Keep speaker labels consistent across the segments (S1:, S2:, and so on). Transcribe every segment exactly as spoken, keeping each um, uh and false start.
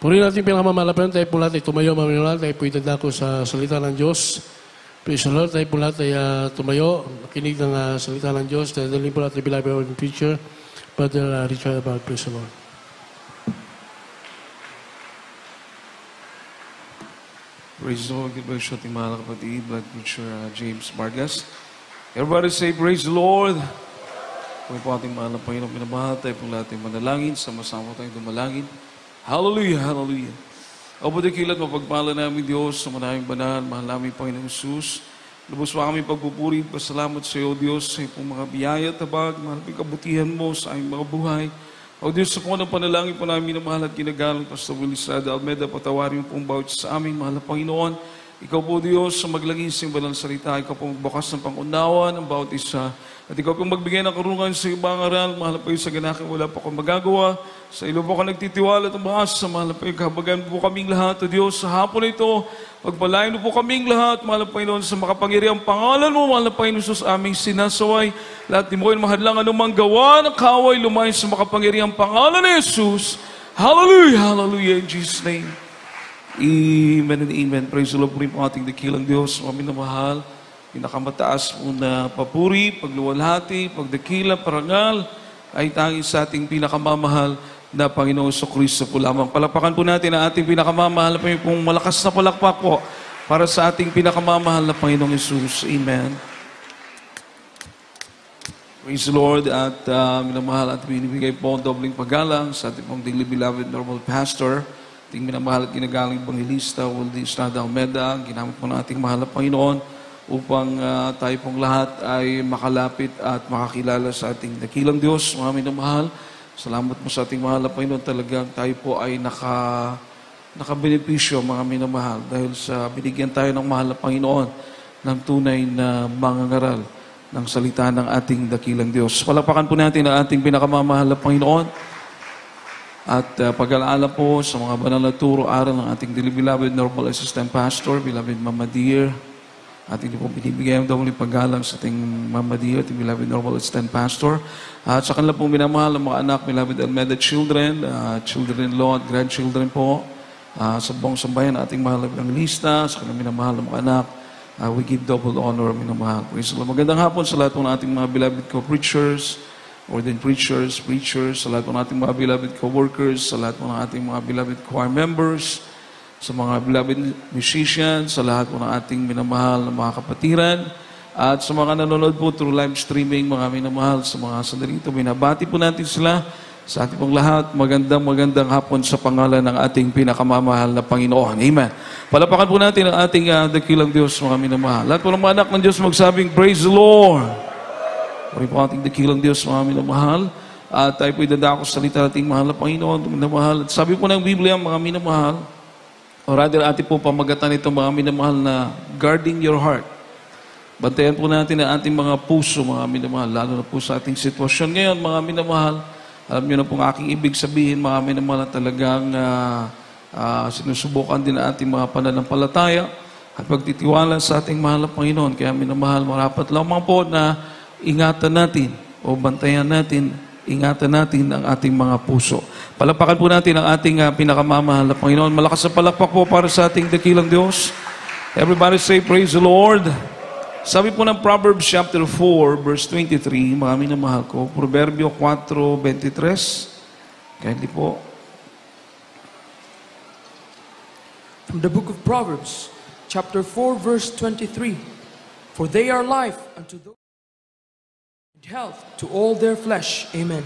S1: Puri natin pinakamamalapan, tayo po lahat ay tumayo, maminolan, tayo po itadako sa salita ng Diyos. Praise the Lord, tayo po lahat ay uh, tumayo, makinig ng uh, salita ng Diyos. Dahil po lahat ay bilabay ng preacher, Brother uh, Richard Abad. Praise the Lord.
S2: Praise the Lord, good bless you ating mga kapatid, Blood Preacher uh, James Vargas. Everybody say, praise the Lord. Kung po ating mahal na Panginoon pinamahal, tayo po lahat ay manalangin, sama-sama tayong dumalangin. Hallelujah, hallelujah. O padakilat, mapagpala namin Diyos sa manaming banal, mahal namin Panginoong Jesus. Lubos pa kami pagpupuri, pasalamat sa iyo Diyos, sa iyong mga biyaya, tabag, mahal ang kabutihan mo sa aming mga buhay. O Diyos, sa kung panalangin po namin na mahal at ginagalang Pastor Willisada Almeda, patawarin mo pong bawat sa aming mahal na Panginoon. Ikaw po Diyos, sa maglaging sa banal salita, ikaw po magbukas ng pangunawa ng bawat isa. At ikaw pong magbigay ng karunungan sa ibang aral, mahal po yung sa ganakin, wala pa akong magagawa. Sa ilo po ka nagtitiwala at umakas, mahal po yung kahabagan po kaming lahat. O Diyos, sa hapon na ito, pagpalain po kaming lahat, mahal po Panginoon, sa makapangyariang pangalan mo, mahal po Panginoon, sa aming sinasaway. Lahat din mo yung mahadlang anumang gawa ng kaway, lumayan sa makapangyariang pangalan ni Jesus. Hallelujah, hallelujah, in Jesus' name. Amen and amen. Praise the Lord po rin po ating dakilang Diyos, aming namahal. Pinakamataas po na papuri, pagluwalhati, pagdakila, parangal, ay tanging sa ating pinakamamahal na Panginoon sa Kristo po lamang. Palapakan po natin ang ating pinakamamahal na Panginoon, malakas na palakpak po para sa ating pinakamamahal na Panginoong Jesus. Amen. Praise the Lord at uh, minamahal at binibigay po ang dobling paggalang sa ating pong dearly beloved normal pastor, ating minamahal at ginagaling Evangelista, Waldy Estrada Almeda, ginamit po ng ating mahal na Panginoon upang uh, tayo pong lahat ay makalapit at makakilala sa ating dakilang Diyos. Mga minamahal, salamat po sa ating mahal na Panginoon. Talagang tayo po ay naka, nakabenepisyo, mga minamahal, dahil sa binigyan tayo ng mahal na Panginoon ng tunay na mangangaral ng salita ng ating dakilang Diyos. Palapakan po natin ang ating pinakamamahal na Panginoon at uh, pag-alaala po sa mga banal na turo, aral ng ating dearly beloved normal assistant pastor, beloved Mama Dear. At hindi po binibigay ang doble paggalang sa ating Mama Dear, ating beloved normal assistant pastor. At sa kanila po minamahal ang mga anak, beloved Almeda children, uh, children-in-law at grandchildren po. Uh, sa buong sambayan ating mahal na Evangelista, sa kanilang minamahal ang mga anak, uh, we give double honor, minamahal. Praise the Lord. Magandang hapon sa lahat po ng ating mga beloved co-preachers, ordained preachers, preachers, sa lahat po ng ating mga beloved co-workers, sa lahat po ng ating mga beloved choir members, sa mga beloved musicians, sa lahat po ng ating minamahal na mga kapatiran, at sa mga nanonood po through live streaming, mga minamahal, sa mga sandarito, binabati po natin sila sa ating pong lahat. Magandang magandang hapon sa pangalan ng ating pinakamamahal na Panginoon. Amen. Palapakan po natin ang ating uh, dakilang Diyos, mga minamahal. Lahat po ng mga anak ng Diyos magsabing, praise the Lord. Pari po ating dakilang Diyos, mga minamahal. At tayo po idadako sa salita ating mahal na Panginoon, minamahal. At sabi po ng Biblia, mga minamahal, o rather, ating po pamagatan ito, mga minamahal, na guarding your heart. Bantayan po natin ang ating mga puso, mga minamahal, lalo na po sa ating sitwasyon ngayon, mga minamahal. Alam niyo na pong aking ibig sabihin, mga minamahal, na talagang uh, uh, sinusubukan din ang ating mga pananampalataya at pagtitiwala sa ating mahal na Panginoon. Kaya minamahal, marapat lamang po na ingatan natin o bantayan natin, ingatan natin ang ating mga puso. Palapakan po natin ang ating uh, pinakamamahal na Panginoon. Malakas na palakpak po para sa ating dakilang Diyos. Everybody say, praise the Lord. Sabi po ng Proverbs chapter four, verse twenty-three, mga minamahal ko, Proverbio four twenty-three, kaya hindi po.
S3: From the book of Proverbs, chapter four, verse twenty-three, for they are life unto those and health to all their flesh. Amen.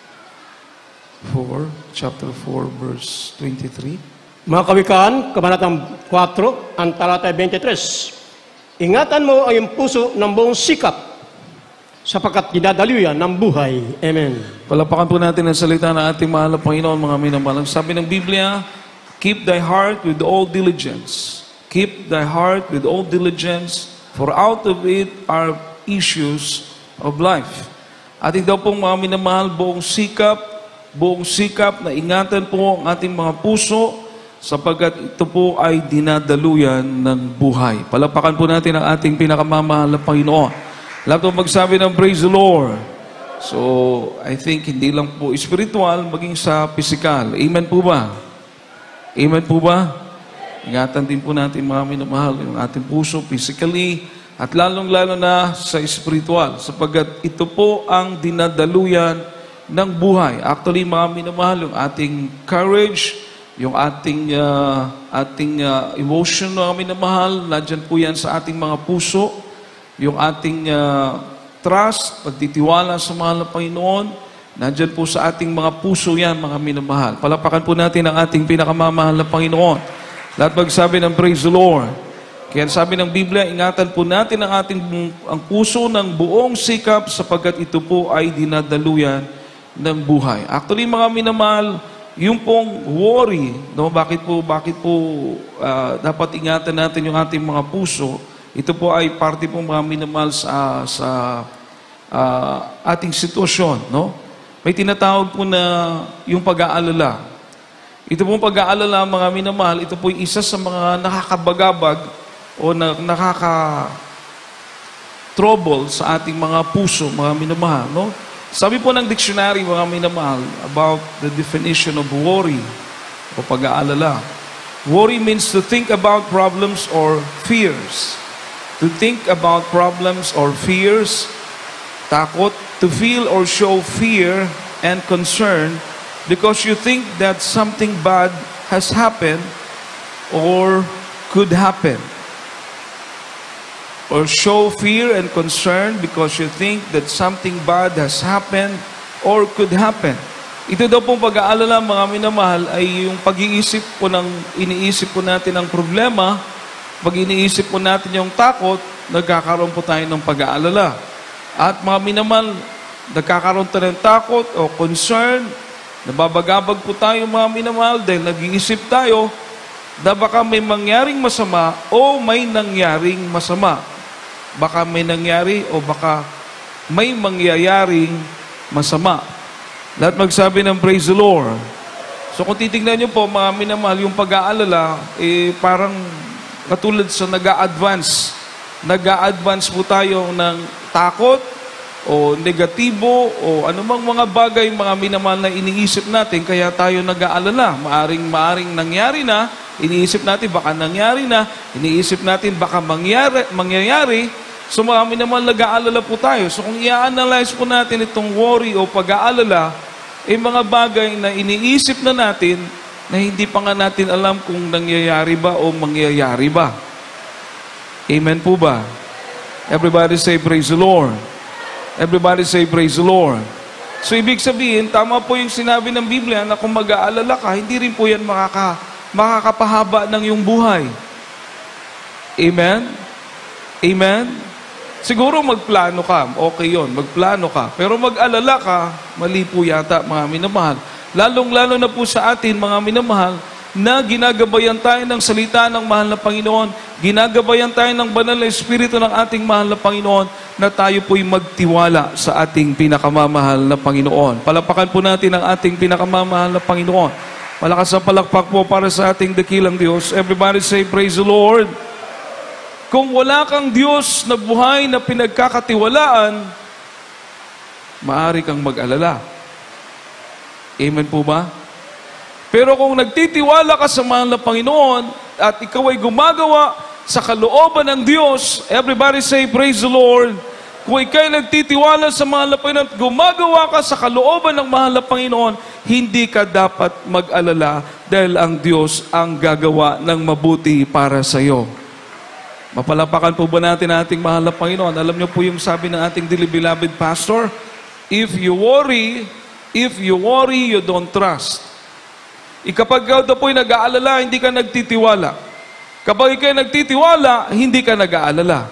S2: four, chapter four, verse twenty-three.
S4: Mga kawikaan, kabanatang four, ang talata twenty-three. Ingatan mo ang iyong puso ng buong sikap, sapagkat dinadaluyan ng buhay. Amen.
S2: Palapakan po natin ang salita ng ating mahal na Panginoon, mga minamahal. Sabi ng Biblia, keep thy heart with all diligence. Keep thy heart with all diligence, for out of it are issues of life. Ating daw pong mga minamahal, buong sikap, buong sikap na ingatan po ang ating mga puso, sapagkat ito po ay dinadaluyan ng buhay. Palapakan po natin ang ating pinakamamahal na Panginoon. Lahat po magsabi ng praise the Lord. So, I think hindi lang po spiritual, maging sa physical. Amen po ba? Amen po ba? Ingatan din po natin mga minamahal yung ating puso, physically, at lalong-lalo na sa spiritual, sapagkat ito po ang dinadaluyan ng buhay. Actually, mga minamahal, yung ating courage, yung ating uh, ating uh, emotion, mga minamahal, nandyan po yan sa ating mga puso, yung ating uh, trust, pagtitiwala sa mahal na Panginoon, nandyan po sa ating mga puso yan, mga minamahal. Palapakan po natin ang ating pinakamamahal na Panginoon. Lahat magsabi ng praise the Lord. Kaya sabi ng Biblia, ingatan po natin ang ating ang puso ng buong sikap sapagkat ito po ay dinadaluyan ng buhay. Actually, mga minamahal, yung pong worry, no, bakit po, bakit po uh, dapat ingatan natin yung ating mga puso, ito po ay parte po mga minamahal sa, sa uh, ating sitwasyon. No? May tinatawag po na yung pag-aalala. Ito pong pag-aalala, mga minamahal, ito po isa sa mga nakakabagabag o na, nakaka-trouble sa ating mga puso, mga minamahal. No? Sabi po ng dictionary, mga minamahal, about the definition of worry o pag-aalala. Worry means to think about problems or fears. To think about problems or fears, takot, to feel or show fear and concern because you think that something bad has happened or could happen. Or show fear and concern because you think that something bad has happened or could happen. Ito daw pong pag-aalala, mga minamahal, ay yung pag-iisip po ng, iniisip po natin ang problema. Pag iniisip po natin yung takot, nagkakaroon po tayo ng pag-aalala. At mga minamahal, nagkakaroon tayo ng takot o concern, nababagabag po tayo, mga minamahal, dahil nag-iisip tayo na baka may mangyaring masama o may nangyaring masama. Baka may nangyari o baka may mangyayaring masama. Lahat magsabi ng praise the Lord. So kung titignan nyo po, mga minamahal, yung pag-aalala, eh parang katulad sa nag-a-advance. Nag-a-advance po tayo ng takot o negatibo o anumang mga bagay, mga minamahal, na iniisip natin, kaya tayo nag-aalala. Maaring, maaring nangyari na, iniisip natin baka nangyari na, iniisip natin baka mangyari, mangyayari. So mga minamahal, nag-aalala po tayo. So kung i-analyze po natin itong worry o pag-aalala, eh mga bagay na iniisip na natin na hindi pa nga natin alam kung nangyayari ba o mangyayari ba. Amen po ba? Everybody say praise the Lord. Everybody say praise the Lord. So ibig sabihin, tama po yung sinabi ng Biblia na kung mag-aalala ka, hindi rin po yan makaka, makakapahaba ng iyong buhay. Amen? Amen? Siguro magplano ka, okay yon, magplano ka. Pero mag-alala ka, mali po yata, mga minamahal. Lalong-lalo na po sa atin, mga minamahal, na ginagabayan tayo ng salita ng mahal na Panginoon, ginagabayan tayo ng banal na Espiritu ng ating mahal na Panginoon, na tayo po'y magtiwala sa ating pinakamamahal na Panginoon. Palapakan po natin ang ating pinakamamahal na Panginoon. Malakas ang palakpak po para sa ating dakilang Diyos. Everybody say, praise the Lord. Kung wala kang Diyos na buhay na pinagkakatiwalaan, maaari kang mag-alala. Amen po ba? Pero kung nagtitiwala ka sa mahal na Panginoon at ikaw ay gumagawa sa kalooban ng Diyos, everybody say, praise the Lord. Kung ikaw ay nagtitiwala sa mahal na Panginoon at gumagawa ka sa kalooban ng mahal na Panginoon, hindi ka dapat mag-alala dahil ang Diyos ang gagawa ng mabuti para sa iyo. Mapalapakan po ba natin ating mahal na Panginoon? Alam niyo po yung sabi ng ating dearly beloved pastor, if you worry, if you worry, you don't trust. Ikapag ikaw daw po'y nag-aalala, hindi ka nagtitiwala. Kapag ikaw nagtitiwala, hindi ka nag-aalala.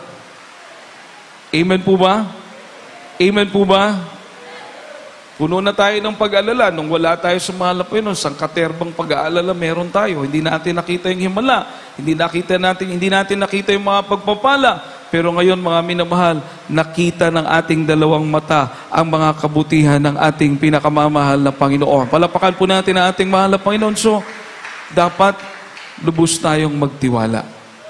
S2: Amen po ba? Amen po ba? Puno na tayo ng pag-aalala. Nung wala tayo sa mahal na Panginoon, sangkaterbang pag-aalala meron tayo. Hindi natin nakita yung himala. Hindi nakita natin, hindi natin nakita yung mga pagpapala. Pero ngayon, mga minamahal, nakita ng ating dalawang mata ang mga kabutihan ng ating pinakamamahal na Panginoon. Palapakan po natin ang ating mahal na Panginoon. So, dapat lubos tayong magtiwala.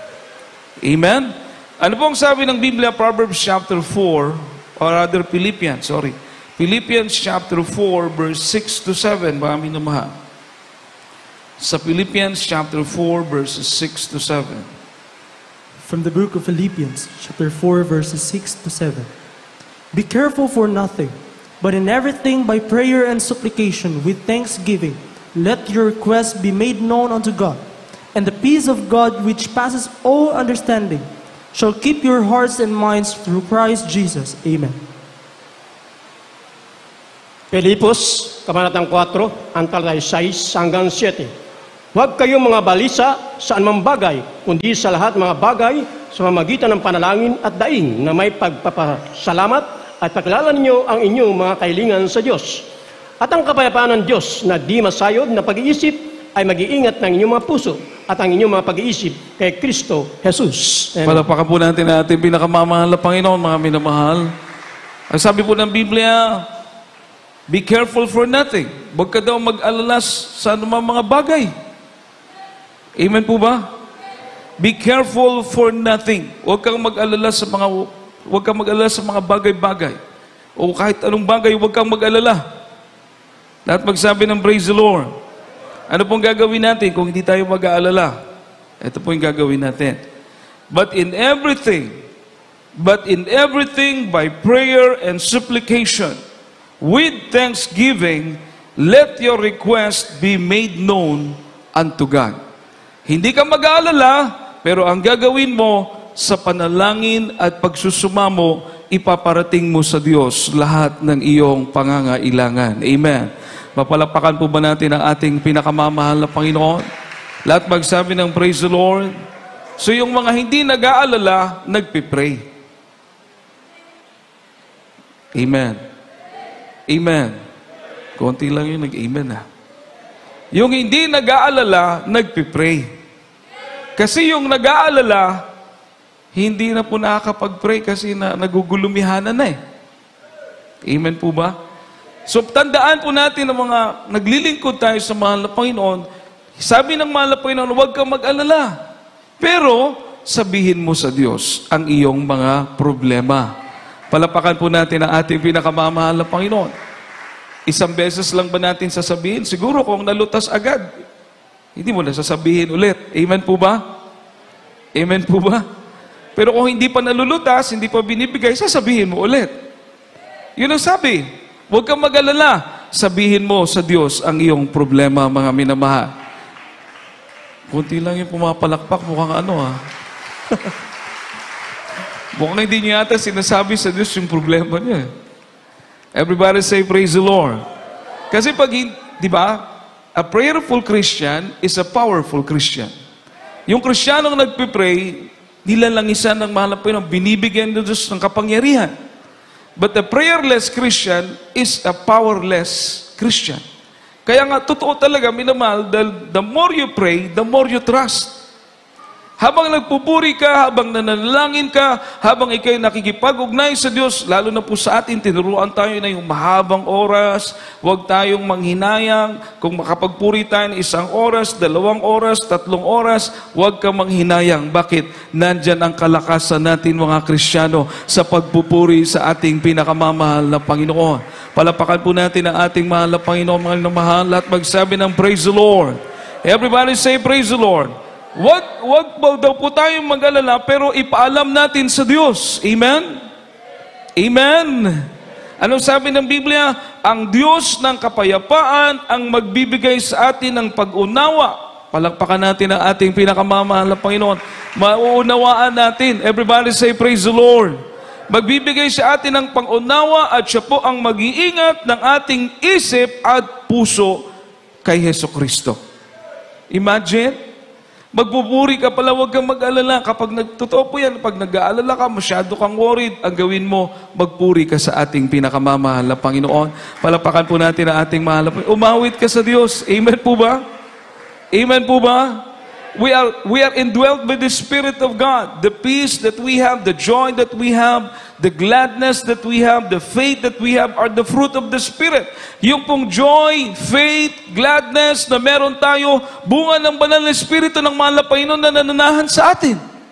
S2: Amen? Ano pong sabi ng Biblia, Proverbs chapter four, or rather Philippians, sorry. Philippians chapter four, verse six to seven, mga minamahal. sa Philippians chapter four, verses six to seven.
S5: From the book of Philippians, chapter four, verses six to seven. Be careful for nothing, but in everything by prayer and supplication with thanksgiving, let your requests be made known unto God. And the peace of God, which passes all understanding, shall keep your hearts and minds through Christ Jesus. Amen.
S4: Pilipos, Kabanatang four, ang talay six hanggang seven. Huwag kayong mga balisa sa anumang bagay, kundi sa lahat mga bagay sa pamamagitan ng panalangin at daing na may pagpapasalamat at pakilala ninyo ang inyong mga kahilingan sa Diyos. At ang kapayapaan ng Diyos na di masayod na pag-iisip ay mag-iingat ng inyong mga puso at ang inyong mga pag-iisip kay Kristo Jesus. Amen.
S2: Palapakan po natin ang ating pinakamamahal na Panginoon, mga minamahal. Ang sabi po ng Biblia, be careful for nothing. Huwag ka daw mag-alala sa anumang mga bagay. Amen po ba? Be careful for nothing. Huwag kang mag-alala sa mga huwag kang mag-alala sa mga bagay-bagay. O kahit anong bagay, huwag kang mag-alala. Lahat magsabi ng praise the Lord. Ano pong gagawin natin kung hindi tayo mag-aalala? Ito po yung gagawin natin. But in everything, but in everything by prayer and supplication, with thanksgiving, let your request be made known unto God. Hindi ka mag-aalala, pero ang gagawin mo sa panalangin at pagsusumamo, ipaparating mo sa Diyos lahat ng iyong pangangailangan. Amen. Mapalapakan po ba natin ang ating pinakamamahal na Panginoon? Lahat magsabi ng praise the Lord. So yung mga hindi nag-aalala, nagpipray. Amen. Amen. Konti lang yung nag-amen ah. Yung hindi nag-aalala, nagpipray. Kasi yung nag-aalala, hindi na po nakakapag-pray kasi na, nagugulumihanan na eh. Amen po ba? So tandaan po natin ng mga naglilingkod tayo sa mahal na Panginoon, sabi ng mahal na Panginoon, huwag kang mag-alala. Pero sabihin mo sa Diyos ang iyong mga problema. Palapakan po natin ang ating pinakamamahal na Panginoon. Isang beses lang ba natin sasabihin? Siguro kung nalutas agad, hindi mo na sasabihin ulit. Amen po ba? Amen po ba? Pero kung hindi pa nalulutas, hindi pa binibigay, sasabihin mo ulit. Yun ang sabi. Huwag kang mag-alala. Sabihin mo sa Diyos ang iyong problema, mga minamahal. Kunti lang yung pumapalakpak, mukhang ano ha. Mukhang hindi niya ata sinasabi sa Diyos yung problema niya. Everybody say, praise the Lord. Kasi pag, di ba, a prayerful Christian is a powerful Christian. Yung Kristiyanong nagpipray, nilalangisan ng mahal na Panginoon, binibigyan ng Diyos ng kapangyarihan. But a prayerless Christian is a powerless Christian. Kaya nga, totoo talaga, minamahal, the, the more you pray, the more you trust. Habang nagpupuri ka, habang nananalangin ka, habang ikay nakikipag-ugnay sa Diyos, lalo na po sa atin, tinuruan tayo na yung mahabang oras, huwag tayong manghinayang. Kung makapagpuri tayo ng isang oras, dalawang oras, tatlong oras, huwag ka manghinayang. Bakit? Nandyan ang kalakasan natin mga Kristiyano sa pagpupuri sa ating pinakamamahal na Panginoon. Palapakan po natin ang ating mahal na Panginoon, mga mahal, at magsabi ng praise the Lord. Everybody say praise the Lord. Wag, wag ba daw po tayong mag-alala, pero ipaalam natin sa Diyos. Amen? Amen? Anong sabi ng Biblia? Ang Diyos ng kapayapaan ang magbibigay sa atin ng pag-unawa. Palakpakan natin ang ating pinakamamahal na Panginoon. Mauunawaan natin. Everybody say, praise the Lord. Magbibigay sa atin ng pang-unawa at siya po ang mag-iingat ng ating isip at puso kay Jesucristo. Imagine, magpupuri ka pala, huwag kang mag-alala. Kapag nagtotoo po yan, pag nag-aalala ka, masyado kang worried, ang gawin mo, magpuri ka sa ating pinakamamahal na Panginoon. Palapakan po natin ang ating mahal na Panginoon. Umawit ka sa Diyos. Amen po ba? Amen po ba? We are, we are indwelt by the Spirit of God. The peace that we have, the joy that we have, the gladness that we have, the faith that we have are the fruit of the Spirit. Yung pong joy, faith, gladness na meron tayo, bunga ng banal na Espiritu ng mahal na Panginoon na nananahan sa atin.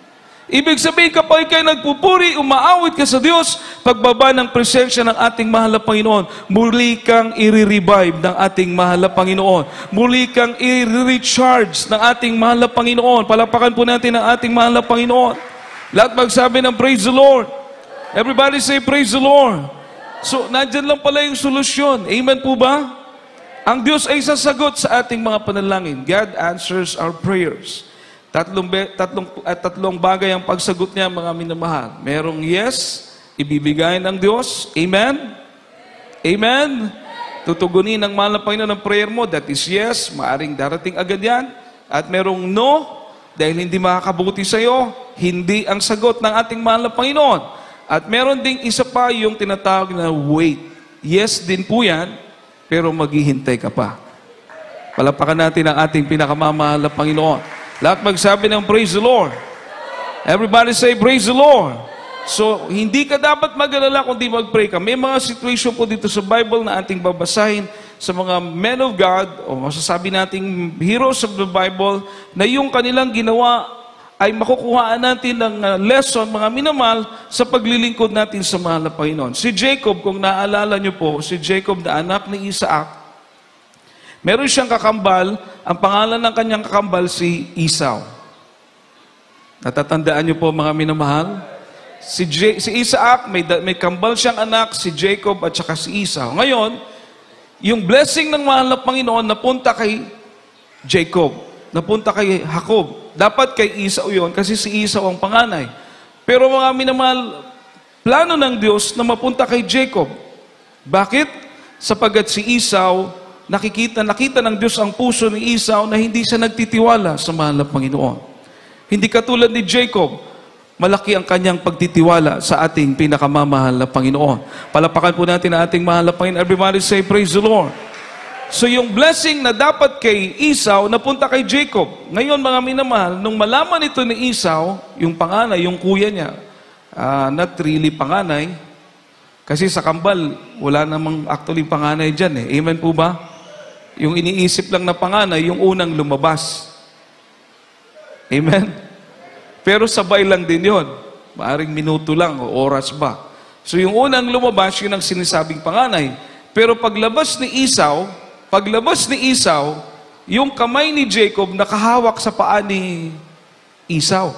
S2: Ibig sabihin, kapag ikay nagpupuri, umaawit ka sa Diyos, pagbaba ng presensya ng ating mahal na Panginoon, muli kang i-revive ng ating mahal na Panginoon. Muli kang i-recharge ng ating mahal na Panginoon. Palapakan po natin ang ating mahal na Panginoon. Lahat magsabi ng praise the Lord. Everybody say praise the Lord. So, nandyan lang pala yung solusyon. Amen po ba? Ang Diyos ay sasagot sa ating mga panalangin. God answers our prayers. Tatlong, tatlong, at tatlong bagay ang pagsagot niya, mga minamahal. Merong yes, ibibigay ng Diyos. Amen? Amen? Tutugunin ng mahal na Panginoon ng prayer mo. That is yes, maaring darating agad yan. At merong no, dahil hindi makakabuti sa iyo, hindi ang sagot ng ating mahal na Panginoon. At meron ding isa pa yung tinatawag na wait. Yes din po yan, pero maghihintay ka pa. Palapakan natin ang ating pinakamamahal na Panginoon. Lahat magsabi ng praise the Lord. Everybody say praise the Lord. So, hindi ka dapat mag-alala kung di mag-pray ka. May mga situation po dito sa Bible na ating babasahin sa mga men of God, o masasabi nating heroes of the Bible, na yung kanilang ginawa ay makukuhaan natin ng uh, lesson, mga minamahal, sa paglilingkod natin sa mahal na Panginoon. Si Jacob, kung naalala nyo po, si Jacob na anak ni Isaac, meron siyang kakambal, ang pangalan ng kanyang kakambal si Esau. Natatandaan niyo po, mga minamahal? Si, J- si Isaac, may, may kambal siyang anak, si Jacob at saka si Esau. Ngayon, yung blessing ng mahal na Panginoon napunta kay Jacob, napunta kay Jacob. Dapat kay Esau yon kasi si Esau ang panganay. Pero mga minamahal, plano ng Diyos na mapunta kay Jacob. Bakit? Sapagat si Esau, Nakikita, nakita ng Diyos ang puso ni Esau na hindi siya nagtitiwala sa mahal na Panginoon. Hindi katulad ni Jacob, malaki ang kanyang pagtitiwala sa ating pinakamamahal na Panginoon. Palapakan po natin ang ating mahal na Panginoon. Everybody say, praise the Lord. So yung blessing na dapat kay Esau, napunta kay Jacob. Ngayon, mga minamahal, nung malaman ito ni Esau, yung panganay, yung kuya niya, uh, not really panganay, kasi sa kambal, wala namang actually panganay dyan eh. Amen po ba? Yung iniisip lang na panganay, yung unang lumabas. Amen? Pero sabay lang din yon. Maaring minuto lang o oras ba. So yung unang lumabas, yun ang sinisabing panganay. Pero paglabas ni Esau, paglabas ni Esau, yung kamay ni Jacob nakahawak sa paa ni Esau.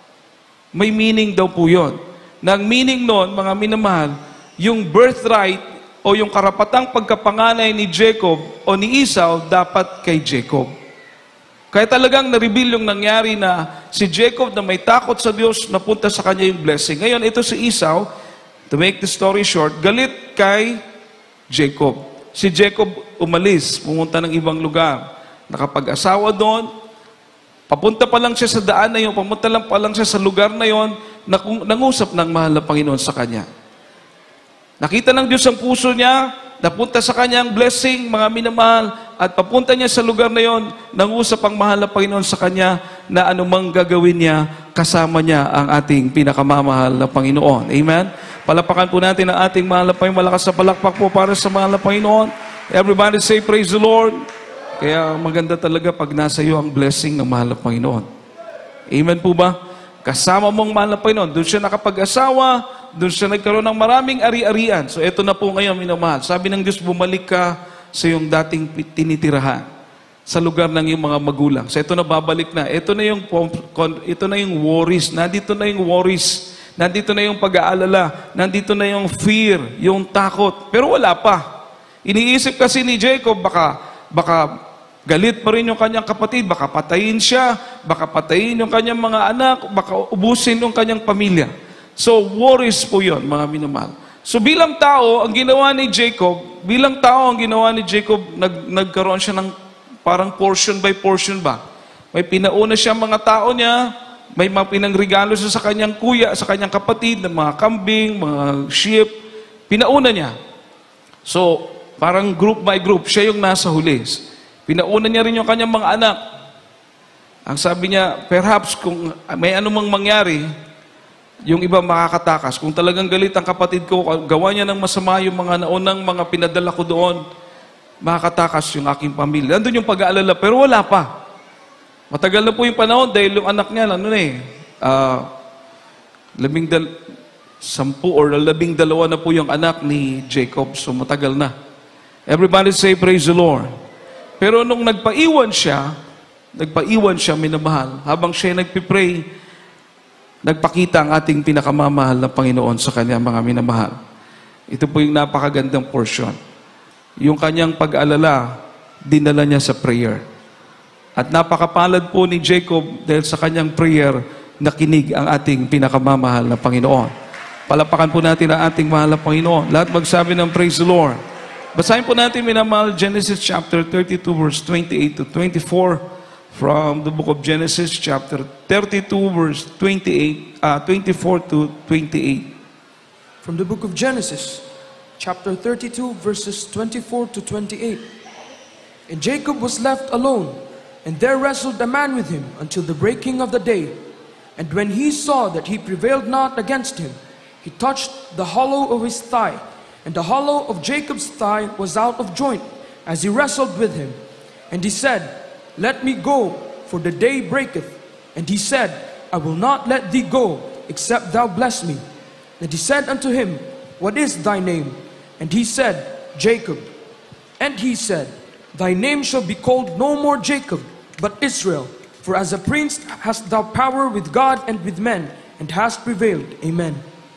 S2: May meaning daw po yun. Nang meaning nun, mga minamahal, yung birthright o yung karapatang pagkapanganay ni Jacob o ni Esau dapat kay Jacob. Kaya talagang na-reveal yung nangyari na si Jacob na may takot sa Diyos, napunta sa kanya yung blessing. Ngayon, ito si Esau, to make the story short, galit kay Jacob. Si Jacob umalis, pumunta ng ibang lugar. Nakapag-asawa doon, papunta pa lang siya sa daan na yun, papunta lang pa lang siya sa lugar na yun, nangusap ng mahal na Panginoon sa kanya. Nakita ng Diyos ang puso niya, napunta sa kanyang blessing, mga minamahal, at papunta niya sa lugar na yon, nangusap ang mahal na Panginoon sa kanya na anumang gagawin niya, kasama niya ang ating pinakamamahal na Panginoon. Amen? Palapakan po natin ang ating mahal na Panginoon. Malakas sa palakpak po para sa mahal na Panginoon. Everybody say, praise the Lord. Kaya maganda talaga pag nasa iyo ang blessing ng mahal na Panginoon. Amen po ba? Kasama mong mahal na Panginoon. Doon siya nakapag-asawa, doon siya nagkaroon ng maraming ari-arian. So, ito na po ngayon, minamahal. Sabi ng Diyos, bumalik ka sa iyong dating tinitirahan, sa lugar ng iyong mga magulang. So, ito na babalik na. Ito na yung, ito na yung worries. Nandito na yung worries. Nandito na yung pag-aalala. Nandito na yung fear, yung takot. Pero wala pa. Iniisip kasi ni Jacob, baka, baka galit pa rin yung kanyang kapatid, baka patayin siya, baka patayin yung kanyang mga anak, baka ubusin yung kanyang pamilya. So, worries po yun, mga minamahal. So, bilang tao, ang ginawa ni Jacob, bilang tao, ang ginawa ni Jacob, nag, nagkaroon siya ng parang portion by portion ba? May pinauna siya mga tao niya, may mga pinangregalo siya sa kanyang kuya, sa kanyang kapatid, ng mga kambing, mga sheep, pinauna niya. So, parang group by group, siya yung nasa huli. Pinauna niya rin yung kanyang mga anak. Ang sabi niya, perhaps kung may anumang mangyari, yung iba makakatakas. Kung talagang galit ang kapatid ko, gawa niya ng masama yung mga naunang mga pinadala ko doon, makakatakas yung aking pamilya. Nandun yung pag-aalala, pero wala pa. Matagal na po yung panahon dahil yung anak niya, ano na eh, uh, Labing dal sampu or labing dalawa na po yung anak ni Jacob. So matagal na. Everybody say, praise the Lord. Pero nung nagpaiwan siya, nagpaiwan siya, minamahal, habang siya nagpipray, nagpakita ang ating pinakamamahal na Panginoon sa kanya, mga minamahal. Ito po yung napakagandang portion. Yung kanyang pag-alala, dinala niya sa prayer. At napakapalad po ni Jacob dahil sa kanyang prayer, nakinig ang ating pinakamamahal na Panginoon. Palapakan po natin ang ating mahal na Panginoon. Lahat magsabi ng praise the Lord. Basahin po natin, minamahal, Genesis chapter thirty-two, verse twenty-eight to twenty-four. From the book of Genesis chapter thirty-two, verse twenty-eight, uh, twenty-four to twenty-eight.
S3: From the book of Genesis, chapter thirty-two, verses twenty-four to twenty-eight. And Jacob was left alone, and there wrestled a man with him until the breaking of the day. And when he saw that he prevailed not against him, he touched the hollow of his thigh, and the hollow of Jacob's thigh was out of joint, as he wrestled with him. And he said, Let me go, for the day breaketh. And he said, I will not let thee go, except thou bless me. And he said unto him, What is thy name? And he said, Jacob. And he said, Thy name shall be called no more Jacob, but Israel. For as a prince hast thou power with God and with men, and hast prevailed. Amen.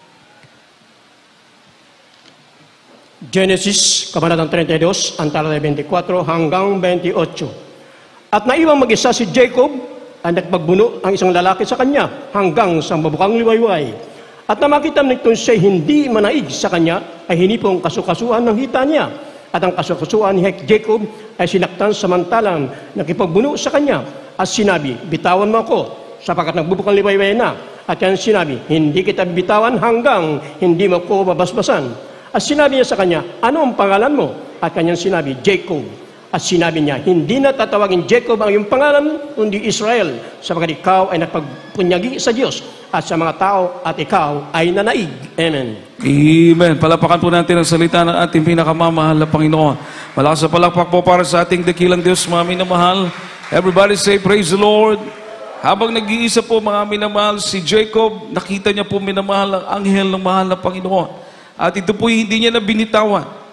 S4: Genesis, Kabanatang thirty-two, ang talata twenty-four hanggang twenty-eight. At naiwang mag-isa si Jacob, ay nagpagbuno ang isang lalaki sa kanya hanggang sa mabukang liwayway. At na makita nito siya hindi manaig sa kanya, ay hinipong kasukasuan ng hita niya. At ang kasukasuan ni Jacob ay sinaktan samantalang nakipagbuno sa kanya. At sinabi, bitawan mo ako, sapagkat nagbubukang liwayway na. At yan sinabi, hindi kita bitawan hanggang hindi mo ko babasbasan. At sinabi niya sa kanya, ano ang pangalan mo? At kanyang sinabi, Jacob. At sinabi niya, hindi na tatawagin Jacob ang iyong pangalan, kundi Israel, sapagkat ikaw ay nagpagpunyagi sa Diyos at sa mga tao at ikaw ay nanaig. Amen.
S2: Amen. Palapakan po natin ang salita ng ating pinakamamahal na Panginoon. Malakas sa palakpak po para sa ating dakilang Diyos, mga minamahal. Everybody say, praise the Lord. Habang nag-iisa po, mga minamahal, si Jacob, nakita niya po minamahal ang anghel ng mahal na Panginoon. At ito po hindi niya na binitawan.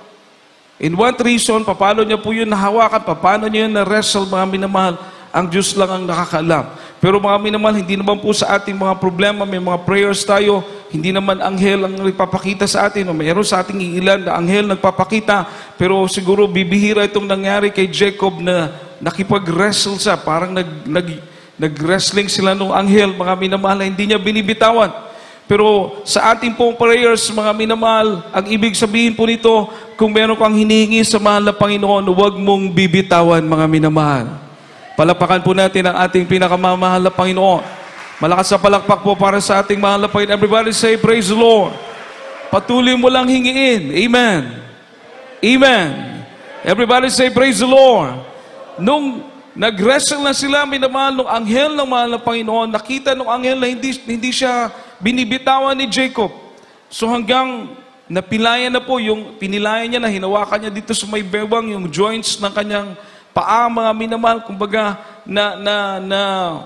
S2: In what reason, paano niya po yun nahawakan, paano niya yun na-wrestle, mga minamahal, ang Diyos lang ang nakakaalam. Pero mga minamahal, hindi naman po sa ating mga problema, may mga prayers tayo, hindi naman anghel ang nagpapakita sa atin, o mayroon sa ating ilan na anghel nagpapakita, pero siguro bibihira itong nangyari kay Jacob na nakipag-wrestle siya, parang nag, nag, nag-wrestling sila nung anghel, mga minamahal, hindi niya binibitawan. Pero sa ating pong prayers, mga minamahal, ang ibig sabihin po nito, kung meron kang hinihingi sa mahal na Panginoon, huwag mong bibitawan, mga minamahal. Palapakan po natin ang ating pinakamamahal na Panginoon. Malakas sa palakpak po para sa ating mahal na Panginoon. Everybody say, praise the Lord. Patuloy mo lang hingiin. Amen. Amen. Everybody say, praise the Lord. Nung nag-wrestle na sila, minamahal, nung anghel ng mahal na Panginoon, nakita nung anghel na hindi, hindi siya binibitawan ni Jacob. So hanggang napilayan na po, yung pinilayan niya na, hinawakan niya dito sa may bewang, yung joints ng kanyang paa, mga minamahal, kumbaga, na, na, na,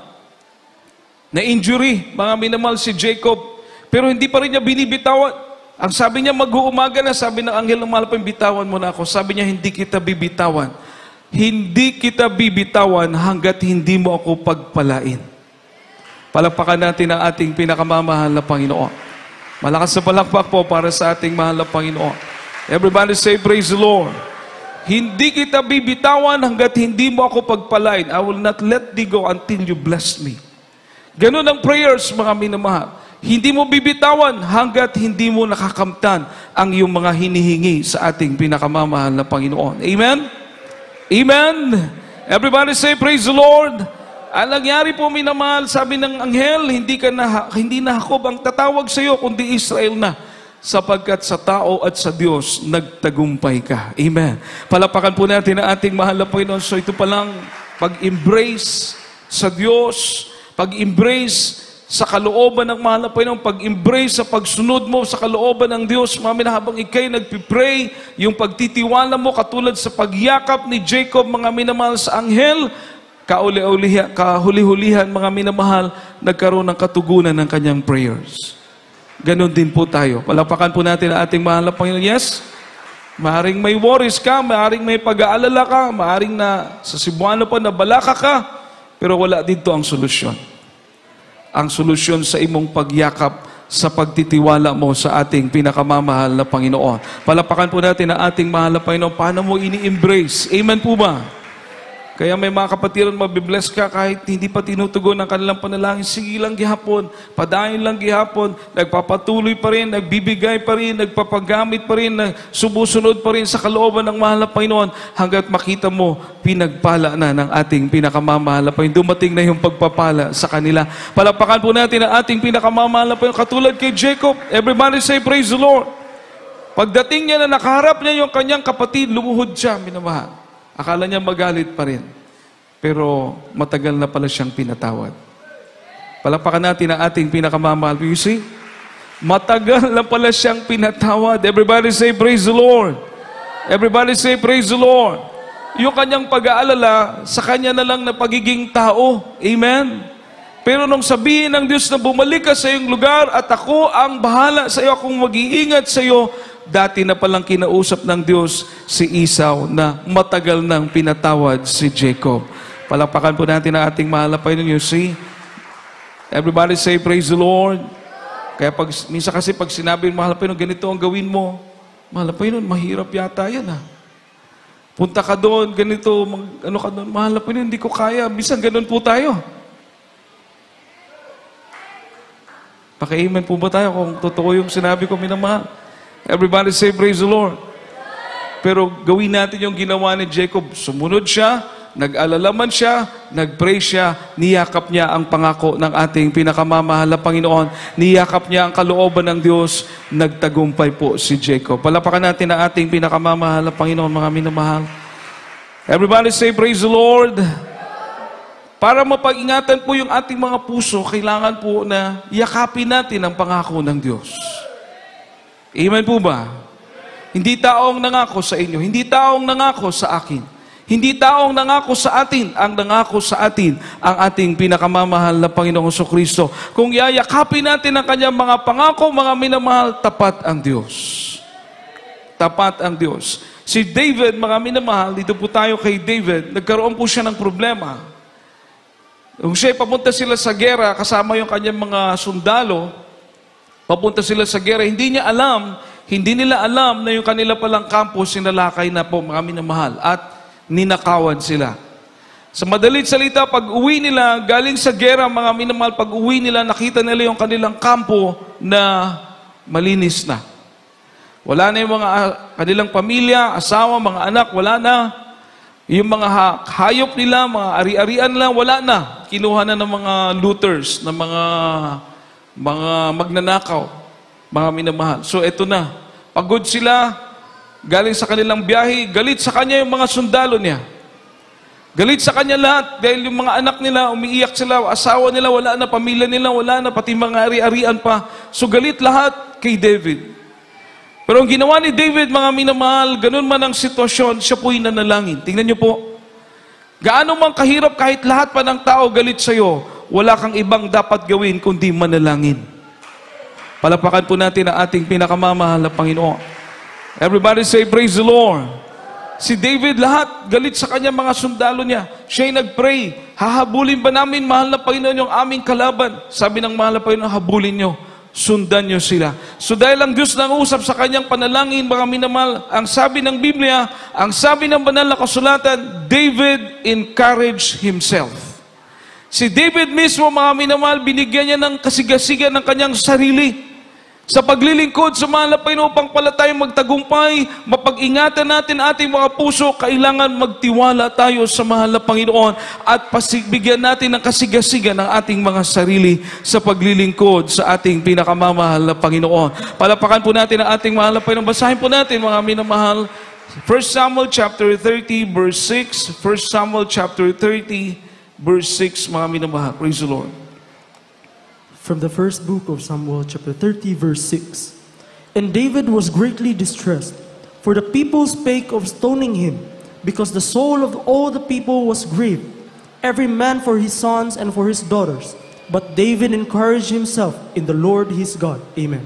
S2: na injury, mga minamahal, si Jacob. Pero hindi pa rin niya binibitawan. Ang sabi niya, mag-uumaga na, sabi ng anghel ng mahal, bitawan mo na ako. Sabi niya, hindi kita bibitawan. Hindi kita bibitawan hanggat hindi mo ako pagpalain. Palakpakan natin ang ating pinakamamahal na Panginoon. Malakas sa palakpak po para sa ating mahal na Panginoon. Everybody say, praise the Lord. Hindi kita bibitawan hanggat hindi mo ako pagpalain. I will not let thee go until you bless me. Ganun ang prayers, mga minamahal. Hindi mo bibitawan hanggat hindi mo nakakamtan ang iyong mga hinihingi sa ating pinakamamahal na Panginoon. Amen? Amen? Everybody say, praise the Lord. Ang nangyari po, minamahal, sabi ng anghel, hindi ka na, hindi na Jacob ang tatawag sa iyo, kundi Israel na, sapagkat sa tao at sa Diyos, nagtagumpay ka. Amen. Palapakan po natin ang ating mahal na Panginoon. So ito palang pag-embrace sa Diyos, pag-embrace sa kalooban ng mahal na Panginoon, pag-embrace sa pagsunod mo sa kalooban ng Diyos, mga habang ikay nagpipray, yung pagtitiwala mo katulad sa pagyakap ni Jacob, mga minamahal, sa anghel, kahuli-hulihan, kahuli-hulihan, mga minamahal, nagkaroon ng katugunan ng kanyang prayers. ganon din po tayo. Palapakan po natin ang ating mahal na Panginoon. Yes? Maaring may worries ka, maaring may pag-aalala ka, maaring na sa Cebuano pa nabalaka ka, pero wala dito ang solusyon. Ang solusyon sa imong pagyakap sa pagtitiwala mo sa ating pinakamamahal na Panginoon. Palapakan po natin ang ating mahal na Panginoon. Paano mo ini-embrace? Amen po ba? Kaya may mga kapatiran, mabibless ka kahit hindi pa tinutugon ang kanilang panalangin. Sige lang gihapon, padayon lang gihapon, nagpapatuloy pa rin, nagbibigay pa rin, nagpapagamit pa rin, sumusunod pa rin sa kalooban ng mahal na Panginoon hanggat makita mo, pinagpala na ng ating pinakamamahal na Panginoon. Dumating na yung pagpapala sa kanila. Palapakan po natin ang ating pinakamamahal na Panginoon. Katulad kay Jacob, everybody say praise the Lord. Pagdating niya na nakaharap niya yung kanyang kapatid, lumuhod siya, minamahal. Akala niya magalit pa rin. Pero matagal na pala siyang pinatawad. Palapakan natin ang ating pinakamamahal. You see? Matagal na pala siyang pinatawad. Everybody say, praise the Lord. Everybody say, praise the Lord. Yung kanyang pag-aalala, sa kanya na lang na pagiging tao. Amen? Pero nung sabihin ng Diyos na bumalik ka sa iyong lugar at ako ang bahala sa iyo, akong mag-iingat sa iyo, dati na palang kinausap ng Diyos si Esau na matagal nang pinatawad si Jacob. Palapakan po natin ang ating mahal na Panginoon. You see? Everybody say, praise the Lord. Kaya pag, minsan kasi pag sinabi ng mahal na Panginoon, ganito ang gawin mo. Mahal na Panginoon, mahirap yata yan ha. Punta ka doon, ganito, mag, ano ka doon, mahal na Panginoon, hindi ko kaya. Minsan ganun po tayo. Paki-amen po ba tayo kung totoo yung sinabi ko, minamahal? Everybody say, praise the Lord. Pero gawin natin yung ginawa ni Jacob. Sumunod siya, nag-alalaman siya, nag-pray siya, niyakap niya ang pangako ng ating pinakamamahal na Panginoon. Niyakap niya ang kalooban ng Diyos, nagtagumpay po si Jacob. Palapakan natin ang ating pinakamamahal na Panginoon, mga minamahal. Everybody say, praise the Lord. Para mapag-ingatan po yung ating mga puso, kailangan po na yakapin natin ang pangako ng Diyos. Amen po ba? Hindi taong nangako sa inyo, hindi taong nangako sa akin, hindi taong nangako sa atin, ang nangako sa atin, ang ating pinakamamahal na Panginoong Jesucristo. Kung yayakapin natin ang kanyang mga pangako, mga minamahal, tapat ang Diyos. Tapat ang Diyos. Si David, mga minamahal, dito po tayo kay David, nagkaroon po siya ng problema. Kung siya papunta sila sa gera, kasama yung kanyang mga sundalo, papunta sila sa gera, hindi niya alam, hindi nila alam na yung kanila palang kampo sinalakay na po, mga minamahal, at ninakawan sila. Sa madalit salita, pag uwi nila, galing sa gera, mga minamahal, pag uwi nila, nakita nila yung kanilang kampo na malinis na. Wala na yung mga kanilang pamilya, asawa, mga anak, wala na. Yung mga hayop nila, mga ari-arian lang, wala na. Kinuha na ng mga looters, ng mga mga magnanakaw, mga minamahal. So, eto na. Pagod sila, galing sa kanilang biyahe, galit sa kanya yung mga sundalo niya. Galit sa kanya lahat, dahil yung mga anak nila, umiiyak sila, asawa nila, wala na, pamilya nila, wala na, pati mga ari-arian pa. So, galit lahat kay David. Pero ang ginawa ni David, mga minamahal, ganun man ang sitwasyon, siya po'y nanalangin. Tingnan niyo po. Gaano man kahirap kahit lahat pa ng tao galit sa'yo, wala kang ibang dapat gawin kundi manalangin. Palapakan po natin ang ating pinakamamahal na Panginoon. Everybody say, praise the Lord. Si David, lahat galit sa kanya mga sundalo niya. Siya'y nag-pray. Hahabulin ba namin, mahal na Panginoon, yung aming kalaban? Sabi ng mahal na Panginoon, habulin niyo. Sundan niyo sila. So dahil ang Diyos nang usap sa kanyang panalangin, mga minamahal, ang sabi ng Biblia, ang sabi ng banal na kasulatan, David encouraged himself. Si David mismo, mga minamahal, binigyan niya ng kasigasigan ng kanyang sarili. Sa paglilingkod sa mahal na Panginoon, upang pala tayo magtagumpay, mapag-ingatan natin ating mga puso, kailangan magtiwala tayo sa mahal na Panginoon at pagbigyan natin ng kasigasigan ng ating mga sarili sa paglilingkod sa ating pinakamamahal na Panginoon. Palapakan po natin ang ating mahal na Panginoon. Basahin po natin, mga minamahal, First Samuel chapter thirty, verse six. First Samuel chapter thirty, verse six, mga minamahal. Praise the Lord.
S5: From the first book of Samuel, chapter thirty, verse six. And David was greatly distressed, for the people spake of stoning him, because the soul of all the people was grieved, every man for his sons and for his daughters. But David encouraged himself in the Lord his God. Amen.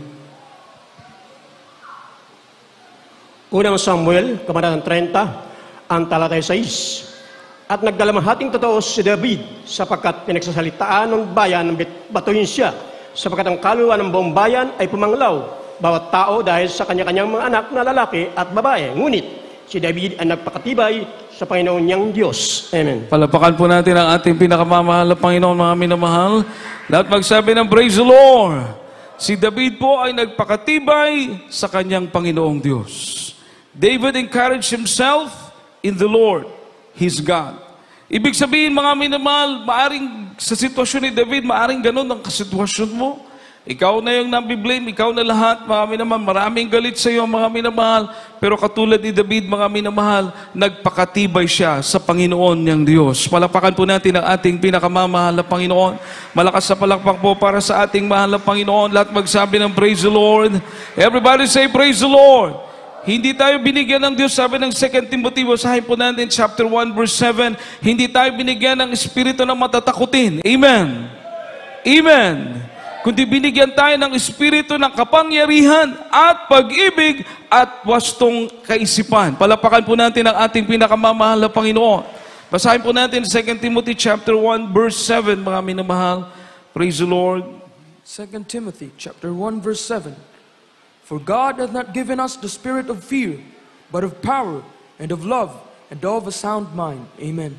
S4: Unang Samuel, Kabanatang thirty, ang talatay sais. At nagdalamhating totoo si David sapagkat pinagsasalitaan ng bayan ng batuhin siya, sapagkat ang kaluluwa ng buong bayan ay pumanglaw, bawat tao dahil sa kanya-kanyang mga anak na lalaki at babae. Ngunit si David ay nagpakatibay sa Panginoon niyang Diyos. Amen.
S2: Palapakan po natin ang ating pinakamamahal na Panginoon, mga minamahal. Lahat magsabi ng praise the Lord. Si David po ay nagpakatibay sa kanyang Panginoong Diyos. David encouraged himself in the Lord, his God. Ibig sabihin, mga minamahal, maaring sa sitwasyon ni David, maaring ganun ang kasitwasyon mo. Ikaw na yung nabiblame, ikaw na lahat, mga minamahal. Maraming galit sa iyo, mga minamahal. Pero katulad ni David, mga minamahal, nagpakatibay siya sa Panginoon niyang Diyos. Palapakan po natin ang ating pinakamamahal na Panginoon. Malakas sa palakpak po para sa ating mahal na Panginoon. Lahat magsabi ng praise the Lord. Everybody say praise the Lord. Hindi tayo binigyan ng Diyos, sabi ng Second Timothy, basahin po natin chapter one verse seven, hindi tayo binigyan ng espiritu na matatakutin. Amen. Amen. Kundi binigyan tayo ng espiritu ng kapangyarihan at pag-ibig at wastong kaisipan. Palapakan po natin ang ating pinakamamahal na Panginoon. Basahin po natin Second Timothy chapter one verse seven, mga minamahal. Praise the Lord.
S3: Second Timothy chapter one verse seven. For God hath not given us the spirit of fear, but of power, and of love, and of a sound mind. Amen.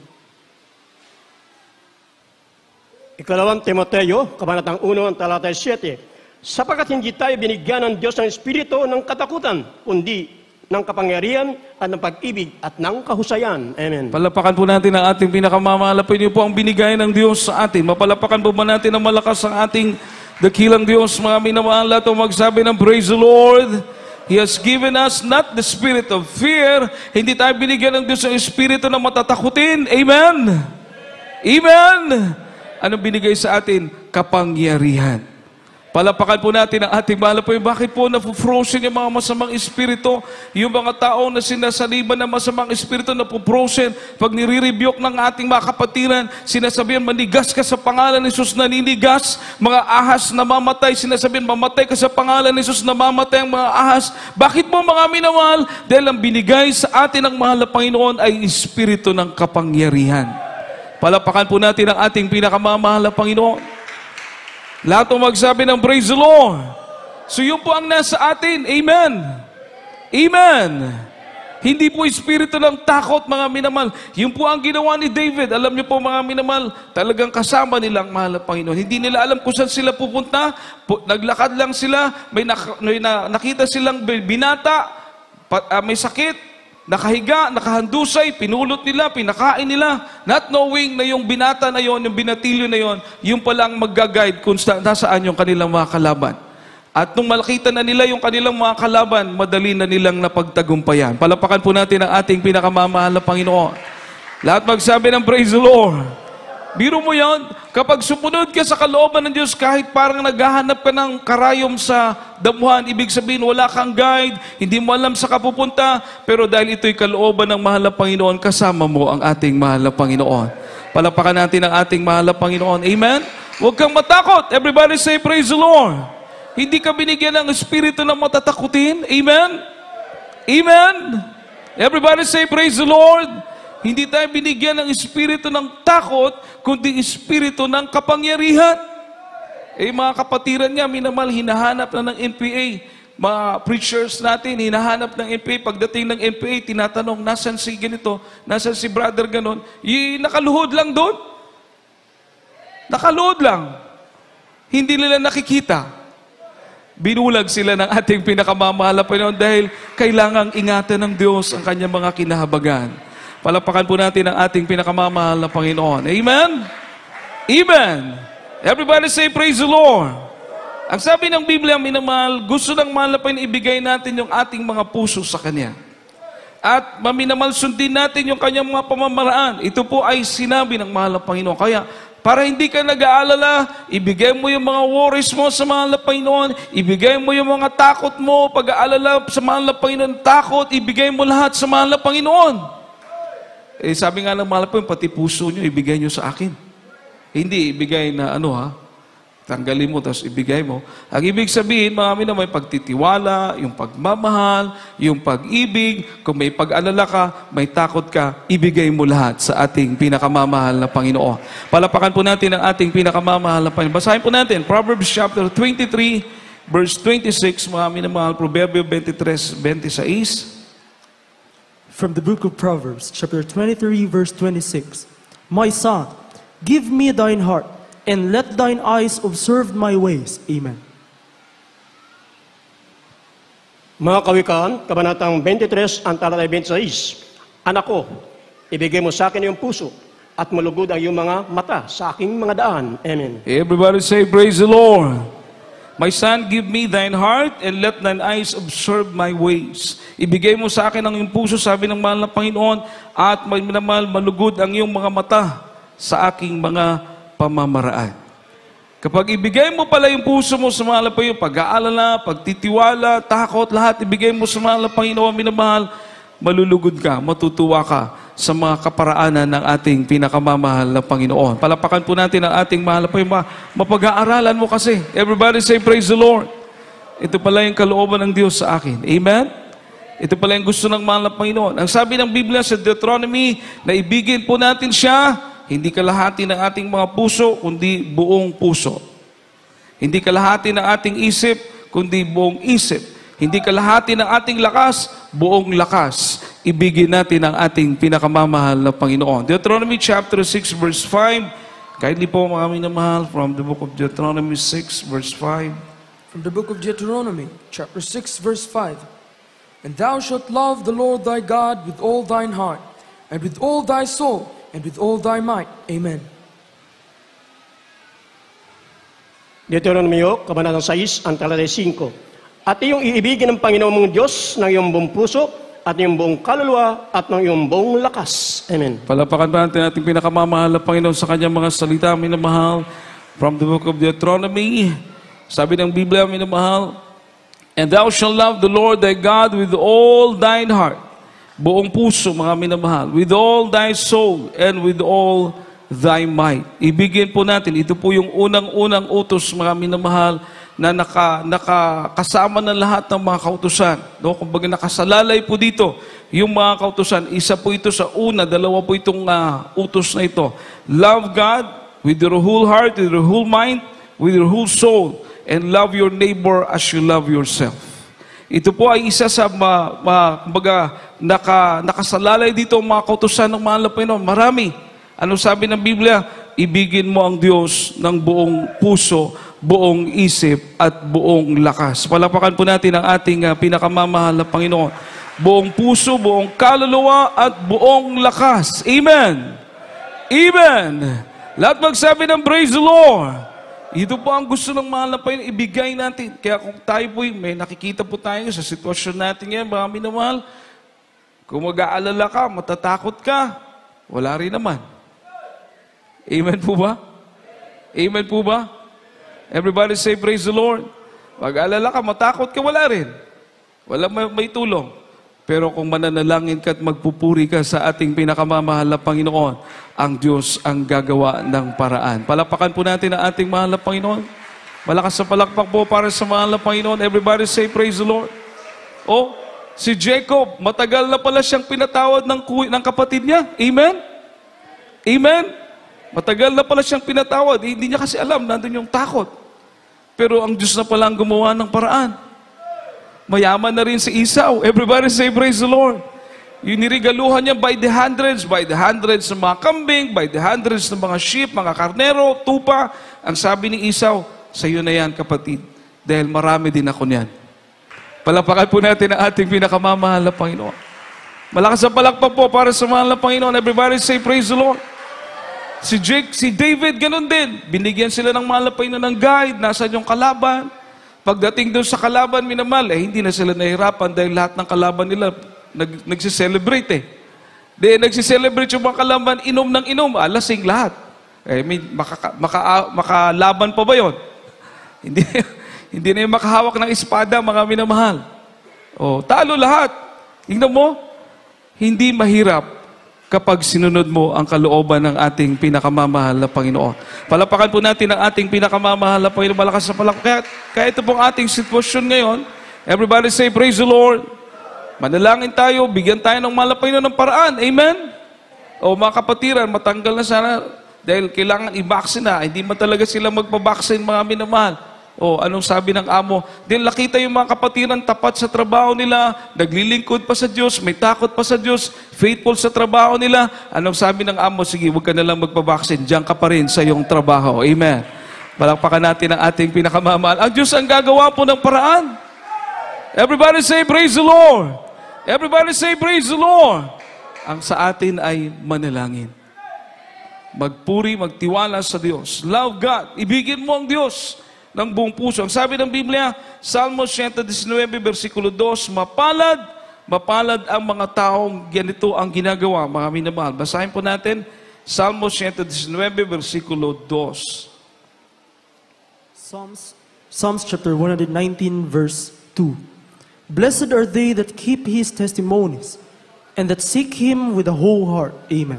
S4: Ikalawang Timoteo, Kabanatang one, ang talatay seven. Sapagkat hindi tayo binigyan ng Diyos ng espiritu ng katakutan, kundi ng kapangyarihan at ng pag-ibig at ng kahusayan. Amen.
S2: Palapakan po natin ang ating pinakamamahal. Ito po ang binigay ng Diyos sa atin. Mapalapakan po ba natin ang malakas ang ating dakilang Diyos, mga minamahal, at magsabi ng praise the Lord. He has given us not the spirit of fear. Hindi tayo binigyan ng Diyos ng espiritu na matatakutin. Amen. Amen. Anong binigay sa atin? Kapangyarihan. Palapakan po natin ang ating mahal po. Bakit po na-frozen yung mga masamang espiritu? Yung mga taong na sinasaliban ng masamang espiritu na po-frozen. Pag nire-rebuke ng ating mga kapatiran, sinasabihan, manigas ka sa pangalan ni Jesus, naninigas. Mga ahas na mamatay, sinasabihan, mamatay ka sa pangalan ni Jesus, na mamatay ang mga ahas. Bakit po, mga minamahal? Dahil ang binigay sa atin ng mahal na Panginoon ay espiritu ng kapangyarihan. Palapakan po natin ang ating pinakamamahal na Panginoon. Lahat ng magsabi ng praise the Lord. So yun po ang nasa atin. Amen. Amen. Hindi po espiritu ng takot, mga minamahal. Yun po ang ginawa ni David. Alam niyo po, mga minamahal, talagang kasama nilang mahal na Panginoon. Hindi nila alam kung saan sila pupunta. Naglakad lang sila. May, nak may na nakita silang binata, pa uh, may sakit, nakahiga, nakahandusay, pinulot nila, pinakain nila, not knowing na yung binata na yon, yung binatilyo na yon, yung palang mag-guide kung nasaan yung kanilang mga kalaban. At nung malakita na nila yung kanilang mga kalaban, madali na nilang napagtagumpayan. Palapakan po natin ang ating pinakamamahal na Panginoon. Lahat magsabi ng praise the Lord. Biro mo yan, kapag sumunod ka sa kalooban ng Diyos, kahit parang naghahanap ka ng karayom sa damuhan, ibig sabihin wala kang guide, hindi mo alam sa kapupunta, pero dahil ito'y kalooban ng mahal na Panginoon, kasama mo ang ating mahal na Panginoon. Palapakan natin ang ating mahal na Panginoon. Amen? Huwag kang matakot. Everybody say praise the Lord. Hindi ka binigyan ng espiritu na matatakutin. Amen? Amen? Everybody say praise the Lord. Hindi tayo binigyan ng espiritu ng takot, kundi espiritu ng kapangyarihan. Eh, mga kapatiran niya, minamahal, hinahanap na ng N P A. Mga preachers natin, hinahanap ng N P A. Pagdating ng N P A, tinatanong, nasan si ganito? Nasan si brother ganon? Y nakaluhod lang doon. Nakaluhod lang. Hindi nila nakikita. Binulag sila ng ating pinakamamahal na Panginoon dahil kailangang ingatan ng Diyos ang kanyang mga kinahabagan. Palapakan po natin ang ating pinakamamahal na Panginoon. Amen? Amen. Everybody say praise the Lord. Ang sabi ng Biblia, minamahal, gusto ng mahal na Panginoon ibigay natin yung ating mga puso sa Kanya. At maminamal sundin natin yung Kanyang mga pamamaraan. Ito po ay sinabi ng mahal na Panginoon. Kaya para hindi ka nag-aalala, ibigay mo yung mga worries mo sa mahal na Panginoon, ibigay mo yung mga takot mo, pag-aalala sa mahal na Panginoon, takot, ibigay mo lahat sa mahal na Panginoon. Eh, sabi nga ng mahal po, pati puso nyo, ibigay nyo sa akin. Hindi ibigay na ano ha, Tanggalin mo, tapos ibigay mo. Ang ibig sabihin, mga amin na may pagtitiwala, yung pagmamahal, yung pag-ibig, kung may pag-alala ka, may takot ka, ibigay mo lahat sa ating pinakamamahal na Panginoon. Palapakan po natin ang ating pinakamamahal na Panginoon. Basahin po natin, Proverbs chapter twenty-three, verse twenty-six, mga amin na mahal, Proverbio twenty-three, twenty-six.
S5: From the book of Proverbs, chapter twenty-three, verse twenty-six. My son, give me thine heart, and let thine eyes observe my ways. Amen.
S4: Mga kawikaan, Kabanatang twenty-three, ang talatay twenty-six. Anak ko, ibigay mo sa akin iyong puso at malugod ang iyong mga mata sa aking mga daan. Amen.
S2: Everybody say, praise the Lord. My son, give me thine heart and let thine eyes observe my ways. Ibigay mo sa akin ang iyong puso, sabi ng mahal na Panginoon, at may minamahal malugod ang iyong mga mata sa aking mga pamamaraan. Kapag ibigay mo pala yung puso mo sa mahal na Panginoon, pag-aalala, pagtitiwala, takot, lahat, ibigay mo sa mahal na Panginoon, minamahal, malulugod ka, matutuwa ka sa mga kaparaanan ng ating pinakamamahal na Panginoon. Palapakan po natin ang ating mahal na Panginoon. Mapag-aaralan mo kasi. Everybody say, praise the Lord. Ito pala yung kalooban ng Diyos sa akin. Amen? Ito pala yung gusto ng mahal na Panginoon. Ang sabi ng Biblia sa Deuteronomy, na ibigin po natin siya, hindi kalahati ng ating mga puso, kundi buong puso. Hindi kalahati ng ating isip, kundi buong isip. Hindi kalahati ng ating lakas, buong lakas. Ibigin natin ang ating pinakamamahal na Panginoon. Deuteronomy chapter six, verse five. Kindly po mga minamahal from the book of Deuteronomy six, verse five.
S3: From the book of Deuteronomy, chapter six, verse five. And thou shalt love the Lord thy God with all thine heart, and with all thy soul, and with all thy might. Amen.
S4: Deuteronomio, Kabanatang six, ang talatay five. At iyong iibigin ng Panginoon mong Diyos ng iyong buong puso, at iyong buong kaluluwa, at ng iyong buong lakas. Amen.
S2: Palapakan ba natin ating pinakamamahal na Panginoon sa kanyang mga salita, minamahal, from the book of Deuteronomy. Sabi ng Biblia, minamahal, and thou shalt love the Lord thy God with all thine heart, buong puso, mga minamahal, with all thy soul, and with all thy might. Ibigin po natin, ito po yung unang-unang utos, mga minamahal, na naka, nakakasama na lahat ng mga kautusan. No? Kumbaga nakasalalay po dito yung mga kautusan. Isa po ito sa una, dalawa po itong uh, utos na ito. Love God with your whole heart, with your whole mind, with your whole soul, and love your neighbor as you love yourself. Ito po ay isa sa ma, ma, kumbaga, naka, nakasalalay dito ang mga kautusan ng mahal na Panginoon. Marami. Ano sabi ng Biblia? Ibigin mo ang Diyos ng buong puso, buong isip, at buong lakas. Palapakan po natin ang ating uh, pinakamamahal na Panginoon. Buong puso, buong kaluluwa, at buong lakas. Amen! Amen! Lahat magsabi ng praise the Lord. Ito po ang gusto ng mahal na Panginoon, ibigay natin. Kaya kung tayo po, may nakikita po tayo sa sitwasyon natin yan, mga minamahal, kung mag-aalala ka, matatakot ka, wala rin naman. Amen po ba? Amen po ba? Everybody say, praise the Lord. Mag-aalala ka, matakot ka, wala rin. Wala may, may tulong. Pero kung mananalangin ka at magpupuri ka sa ating pinakamamahal na Panginoon, ang Diyos ang gagawa ng paraan. Palapakan po natin ang ating mahal na Panginoon. Malakas sa palakpak po para sa mahal na Panginoon. Everybody say, praise the Lord. Oh, si Jacob, matagal na pala siyang pinatawad ng, ng kapatid niya. Amen? Amen? Matagal na pala siyang pinatawad. Eh, hindi niya kasi alam, nandun yung takot. Pero ang Diyos na pala ang gumawa ng paraan. Mayaman na rin si Esau. Everybody say, praise the Lord. Yung nirigaluhan niya by the hundreds, by the hundreds ng mga kambing, by the hundreds ng mga sheep, mga karnero, tupa. Ang sabi ni Esau, sa iyo na yan, kapatid. Dahil marami din ako niyan. Palapakan po natin ang ating pinakamamahal na Panginoon. Malakas ang palakpak po para sa mahal na Panginoon. Everybody say, praise the Lord. Si Jake, si David, ganun din. Binigyan sila ng mahal na Panginoon ng guide. Nasaan yung kalaban? Pagdating doon sa kalaban, minamahal, eh, hindi na sila nahirapan dahil lahat ng kalaban nila nag, nagsiselebrate eh. Dahil nagsiselebrate yung mga kalaban, inom ng inom, alasing lahat. Eh, may, maka, maka, makalaban pa ba yun? Hindi, hindi na yung makahawak ng espada, mga minamahal. O, talo lahat. Tingnan mo, hindi mahirap kapag sinunod mo ang kalooban ng ating pinakamamahal na Panginoon. Palapakan po natin ang ating pinakamamahal na Panginoon. Malakas na palakpak. Kaya, kaya ito pong ating sitwasyon ngayon. Everybody say, praise the Lord. Manalangin tayo, bigyan tayo ng mahal na Panginoon ng paraan. Amen? O mga kapatiran, matanggal na sana dahil kailangan i-vaccine na. Hindi man talaga sila magpa-vaccine, mga minamahal. O anong sabi ng amo? Then nakita yung mga kapatiran tapat sa trabaho nila, naglilingkod pa sa Diyos, may takot pa sa Diyos, faithful sa trabaho nila. Anong sabi ng amo? Sige, huwag ka na lang magpa-vaccine, diyan ka pa rin sa iyong trabaho. Amen. Palakpakan natin ang ating pinakamamahal. Ang Diyos ang gagawa po ng paraan. Everybody say, praise the Lord. Everybody say, praise the Lord. Ang sa atin ay manalangin. Magpuri, magtiwala sa Diyos. Love God. Ibigin mo ang Diyos ng buong puso. Ang sabi ng Biblia, Salmos one nineteen, versikulo two, mapalad, mapalad ang mga taong ganito ang ginagawa, mga minamahal. Basahin po natin, Salmos one nineteen, versikulo two.
S5: Psalms, Psalms chapter one nineteen, verse two. Blessed are they that keep His testimonies, and that seek Him with a whole heart. Amen.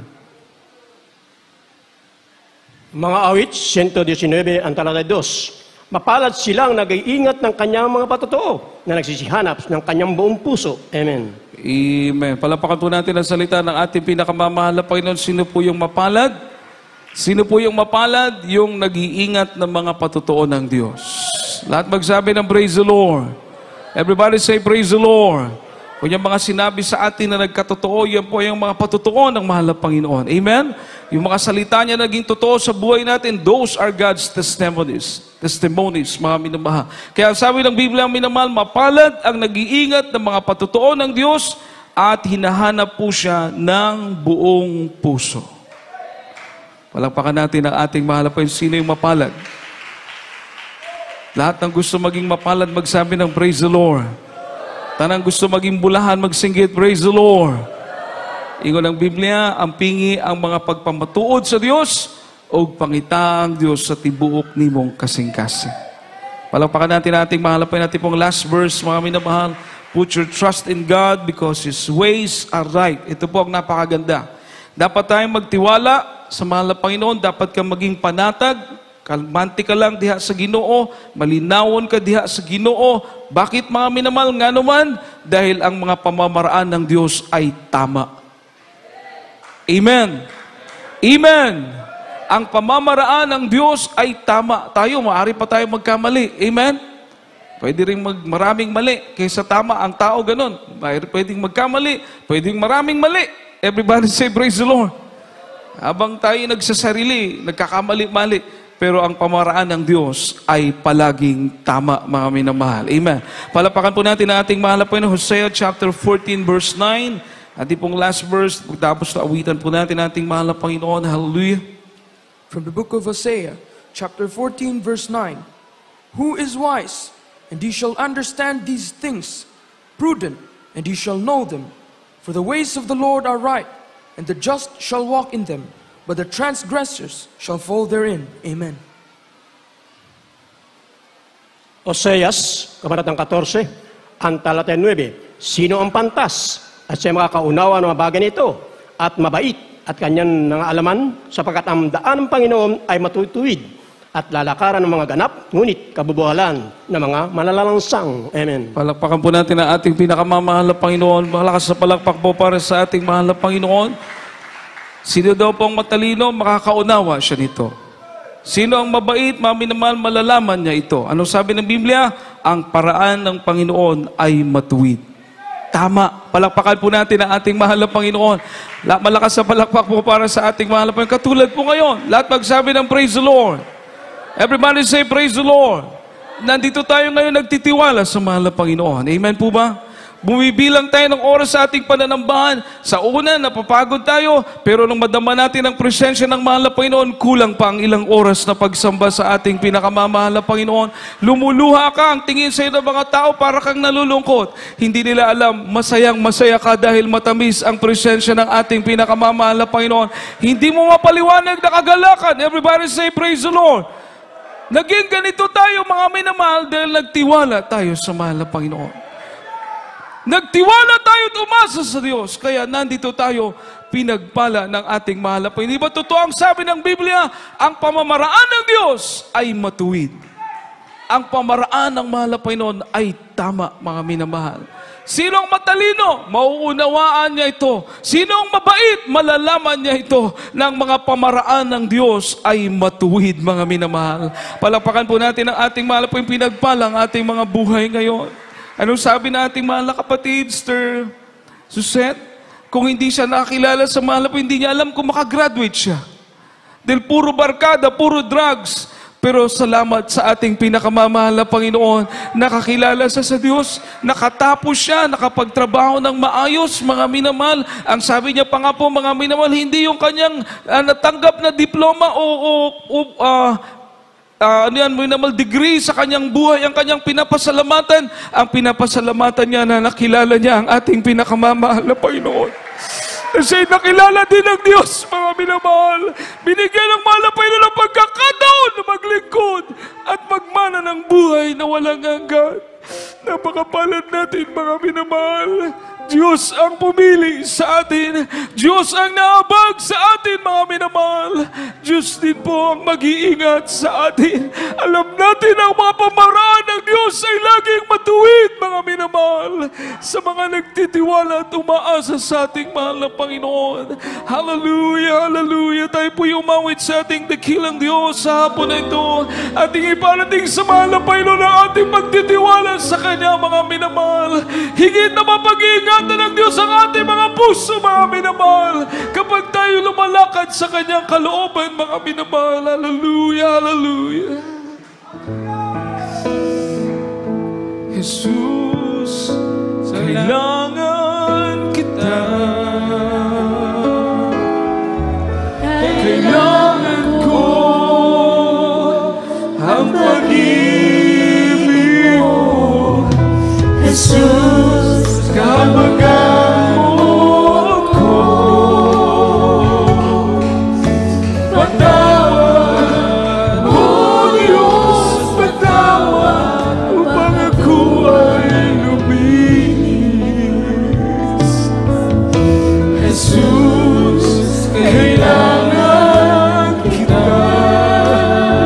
S4: Mga awit, one nineteen, ang talata two. Mapalad silang nag-iingat ng kanyang mga patotoo na nagsisihanap ng kanyang buong puso. Amen.
S2: Amen. Palapakan po natin ang salita ng ating pinakamamahal na Panginoon. Sino po yung mapalad? Sino po yung mapalad? Yung nag-iingat ng mga patotoo ng Diyos. Lahat magsabi ng praise the Lord. Everybody say praise the Lord. Kung yung mga sinabi sa atin na nagkatotoo, yan po yung mga patotoo ng mahal na Panginoon. Amen? Yung mga salita niya naging totoo sa buhay natin, those are God's testimonies. Testimonies, mga minamahal. Kaya sabi ng Biblia, minamahal, mapalad ang nag-iingat ng mga patotoo ng Diyos at hinahanap po siya ng buong puso. Palakpakan natin ang ating mahal na Panginoon. Sino yung mapalad? Lahat ng gusto maging mapalad, magsabi ng praise the Lord. Tanang gusto maging bulahan, magsinggit, praise the Lord. Ingon ng Biblia, ang pingi ang mga pagpamatuod sa Diyos o pangitang Diyos sa tibuok nimong kasing-kasing. Palakpakan natin ating mahal pa natin pong last verse, mga minamahal. Put your trust in God because His ways are right. Ito po ang napakaganda. Dapat tayong magtiwala sa mahal na Panginoon. Dapat kang maging panatag. Kalmante ka lang diha sa Ginoo, malinawon ka diha sa Ginoo. Bakit mga minamahal? Nga naman, dahil ang mga pamamaraan ng Diyos ay tama. Amen. Amen. Ang pamamaraan ng Diyos ay tama. Tayo, maaari pa tayo magkamali. Amen. Pwede rin mag, maraming mali kaysa tama. Ang tao ganun. Pwedeng magkamali, pwedeng maraming mali. Everybody say praise the Lord. Habang tayo nagsasarili, nagkakamali-mali, pero ang pamaraan ng Diyos ay palaging tama, mga minamahal. Amen. Palapakan po natin ang ating mahal na Panginoon, Hosea chapter fourteen, verse nine. Ating pong last verse, pagtapos na awitan po natin ang ating mahal na Panginoon. Hallelujah.
S3: From the book of Hosea, chapter fourteen, verse nine. Who is wise, and he shall understand these things, prudent, and he shall know them. For the ways of the Lord are right, and the just shall walk in them, but the transgressors shall fall therein. Amen.
S4: Oseas, kabanatang fourteen, ang talata nine. Sino ang pantas at siya makakaunawa ng mga bagay nito at mabait at kanyang nangalaman sapagkat ang daan ng Panginoon ay matutuwid at lalakaran ng mga ganap, ngunit kabubuhalan ng mga malalangsang. Amen.
S2: Palakpakan po natin ang ating pinakamamahal na Panginoon. Malakas na palakpak po para sa ating mahal na Panginoon. Sino daw pong matalino, makakaunawa siya nito. Sino ang mabait, maminamahal, malalaman niya ito. Anong sabi ng Biblia? Ang paraan ng Panginoon ay matuwid. Tama. Palakpakan po natin ang ating mahal na Panginoon. Malakas na palakpak po para sa ating mahal na Panginoon. Katulad po ngayon, lahat magsabi ng praise the Lord. Everybody say praise the Lord. Nandito tayo ngayon nagtitiwala sa mahal na Panginoon. Amen po ba? Bumibilang tayo ng oras sa ating pananambahan. Sa una, napapagod tayo, pero nung madama natin ang presensya ng mahal na Panginoon, kulang pa ang ilang oras na pagsamba sa ating pinakamamahal na Panginoon. Lumuluha ka, ang tingin sa iyo ng mga tao para kang nalulungkot. Hindi nila alam, masayang masaya ka dahil matamis ang presensya ng ating pinakamamahal na Panginoon. Hindi mo mapaliwanag na kagalakan. Everybody say, praise the Lord. Naging ganito tayo, mga minamahal, dahil nagtiwala tayo sa mahal na Panginoon. Nagtiwala tayo at umasa sa Diyos. Kaya nandito tayo pinagpala ng ating mahal na Panginoon. Hindi ba totoo ang sabi ng Biblia? Ang pamamaraan ng Diyos ay matuwid. Ang pamaraan ng mahal na Panginoon ay tama, mga minamahal. Sinong matalino, mauunawaan niya ito. Sinong mabait, malalaman niya ito ng mga pamaraan ng Diyos ay matuwid, mga minamahal. Palakpakan po natin ang ating mahal po yung pinagpalang ating mga buhay ngayon. Anong sabi na ating mahal na kapatid, Sister Suset? Kung hindi siya nakakilala sa mahal po, hindi niya alam kung makagraduate siya. Dahil puro barkada, puro drugs. Pero salamat sa ating pinakamamahal na Panginoon, nakakilala siya sa Diyos, nakatapos siya, nakapagtrabaho ng maayos, mga minamahal. Ang sabi niya pa nga po, mga minamahal, hindi yung kanyang uh, natanggap na diploma o, o, o uh, uh, ano yan, minamahal, degree sa kanyang buhay, ang kanyang pinapasalamatan. Ang pinapasalamatan niya na nakilala niya ang ating pinakamamahal na Panginoon. Kasi nakilala din ng Diyos, mga minamahal. Binigyan ng mahal na Panginoon ng pagkakataon na maglingkod at magmana ng buhay na walang hanggan. Napakapalad natin, mga minamahal. Diyos ang pumili sa atin. Diyos ang naabag sa atin, mga minamahal. Diyos din po ang mag-iingat sa atin. Alam natin ang mga pamaraan ng Diyos ay laging matuwid, mga minamahal, sa mga nagtitiwala at umaasa sa ating mahal na Panginoon. Hallelujah, hallelujah. Tayo po umawit sa ating dakilang Diyos sa hapon na ito. Ating iparating sa mahal na Panginoon ang ating magtitiwala sa Kanya, mga minamahal. Higit na mapag-iingat ng Diyos ang ating mga puso, mga minamahal, kapag tayo lumalakad sa Kanyang kalooban, mga minamahal. Hallelujah, hallelujah. Jesus, kailangan kita. Kailangan ko ang pag-ibig mo, Jesus. Kabagan mo ko, patawad, O Diyos, patawad, upang ako ay luminis. Jesus, kailangan kita.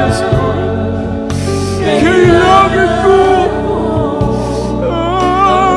S2: Kailangan ko. Oh,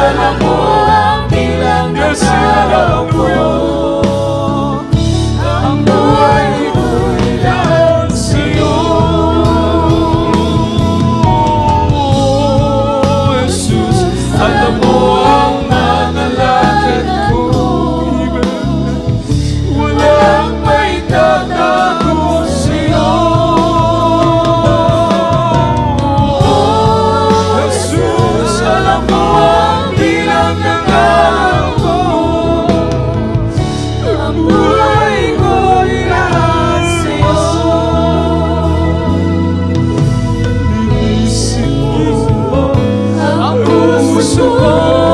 S6: alam mo ang bilang ng araw ko. Ang buhay ko'y lahat sa'yo. Jesus, alam mo ang mga lakad ko. Walang may tatago sa'yo. Jesus, alam mo ang bilang ng araw ko. Ang buhay ko'y lahat sa'yo. Linisin mo ang puso ko,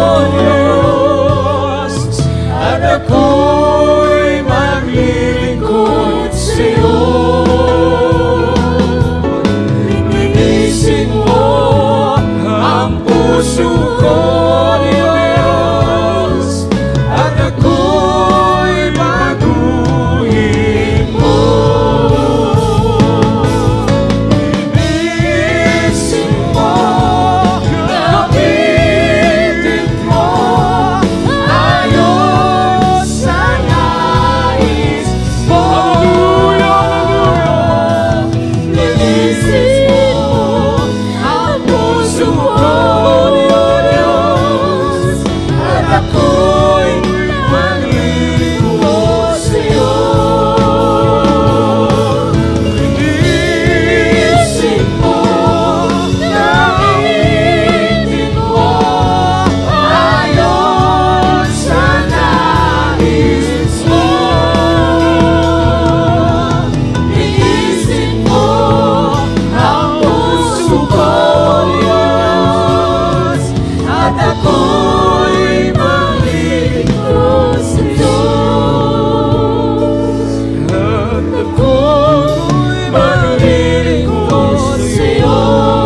S6: Diyos, at ako'y maglilingkod sa'yo. Linisin mo ang puso ko, Diyos, at ako'y baguhin mo. Linisin mo, gamitin mo, ayon sa nais mo. Linisin mo ang puso ko, Diyos, at ako'y maglilingkod sa'yo. Linisin mo, gamitin mo, ayon sa nais mo. Linisin mo ang puso ko, Diyos, at ako'y maglilingkod sa'yo. At ako'y maglilingkod sa'yo.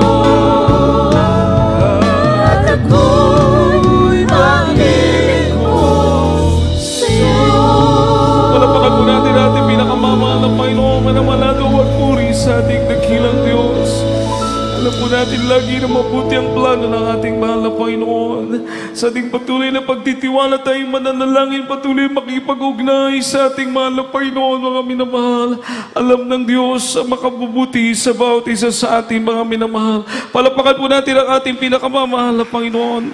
S6: At ako'y maglilingkod sa'yo.
S2: Palapakan po natin natin pinakamamahal na Panginoon, manamalado at puri sa ating dakilang Diyos. Alam po natin lagi na mabuti ang plano ng ating mahal na Panginoon. Sa ating patuloy na pagtitiwala tayong mananalangin, patuloy makipag-ugnay sa ating mahal na Panginoon, mga minamahal. Alam ng Diyos ang makabubuti sa bawat isa sa ating mga minamahal. Palapakan po natin ang ating pinakamamahal na Panginoon.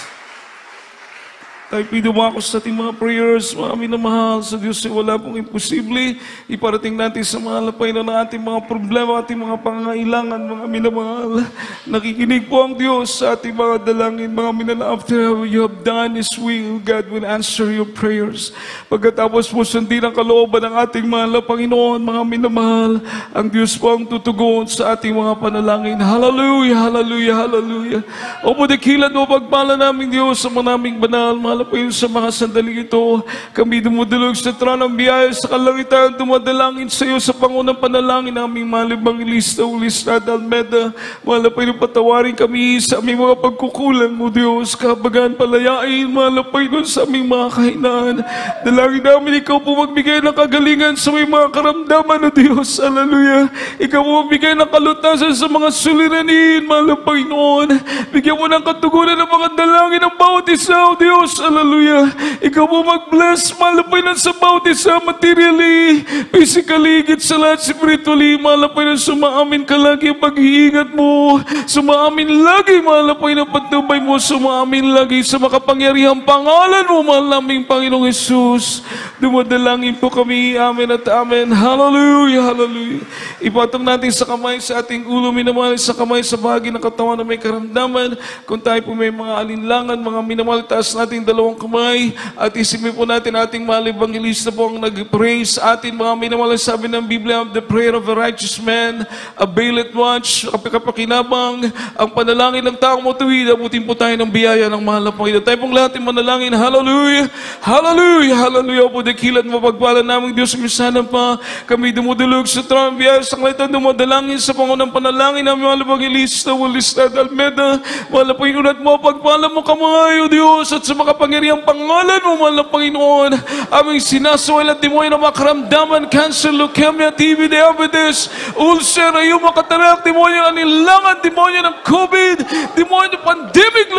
S2: Tayo pinumako sa ating mga prayers, mga minamahal sa Diyos, wala pong imposible. Iparating natin sa mahal na Panginoon ang ating mga problema, ating mga pangangailangan, mga minamahal. Nakikinig po ang Diyos sa ating mga dalangin, mga minamahal. After you have done His will, God will answer your prayers. Pagkatapos po sundin ang kalooban ng ating mahal na Panginoon, mga minamahal, ang Diyos po ang tutugon sa ating mga panalangin. Hallelujah, hallelujah, hallelujah. O po dakilan mo pagpala namin Diyos sa manaming banal, mahal na Panginoon, sa mga sandaling ito. Kami dumudulog sa trono ng biyaya sa kalangitan, dumadalangin sa iyo sa pangunang panalangin naming mahal Evangelista Ulistad Almeda. Mahal na Panginoon, patawarin kami sa aming mga pagkukulang mo Diyos, kahabagan, palayain, mahal na Panginoon, sa aming mga kahinaan. Dalangin namin ikaw po magbigay ng kagalingan sa may mga karamdaman o Diyos. Hallelujah. Ikaw po magbigay ng kalutasan sa mga suliranin, mahal na Panginoon. Bigyan mo ng katugunan ng mga dalangin ng bawat isa o Diyos. Hallelujah. Ikaw po mag-bless, mahal na Panginoon, sa bawat isa, materially, physically, higit sa lahat, spiritually, mahal na Panginoon, sumaamin ka lagi ang pag-iingat mo. Sumaamin lagi, mahal na Panginoon, patnubay mo. Sumaamin lagi sa makapangyarihang pangalan mo, mahal naming Panginoong Jesus. Dumadalangin po kami, amen at amen. Hallelujah, hallelujah. Ipatong natin sa kamay sa ating ulo, minamahal, sa kamay sa bahagi ng katawan na may karamdaman. Kung tayo po may mga alinlangan, mga minamahal, taas natin dalawang kamay at isipin po natin ating mahal Evangelista po ang nag-pray sa atin, mga minamahal. Sabi ng Biblia, the prayer of a righteous man availeth much. Kapakapakinabang ang panalangin ng taong matuwid. Abutin po tayo ng biyaya ng mahal na Panginoon. Tayo pong lahat manalangin. Hallelujah, hallelujah, hallelujah. Po dakilan mapagpala naming Diyos, misanan pa kami dumudulog sa trono ng biyaya sa kalangitan, dumadalangin sa pangunang panalangin ng mahal Evangelista Ulistad Almeda. Mahal na Panginoon, at mapagpala mo kamayo Diyos, at sa makapangyarihang pangalan mo, mahal na Panginoon, aming sinasawal at demonyo na makaramdaman, cancer, leukemia, T B, diabetes, ulcer, ayong makatarak, demonyo ng anilangan, demonyo ng COVID, demonyo ng pandemic, lumayas ka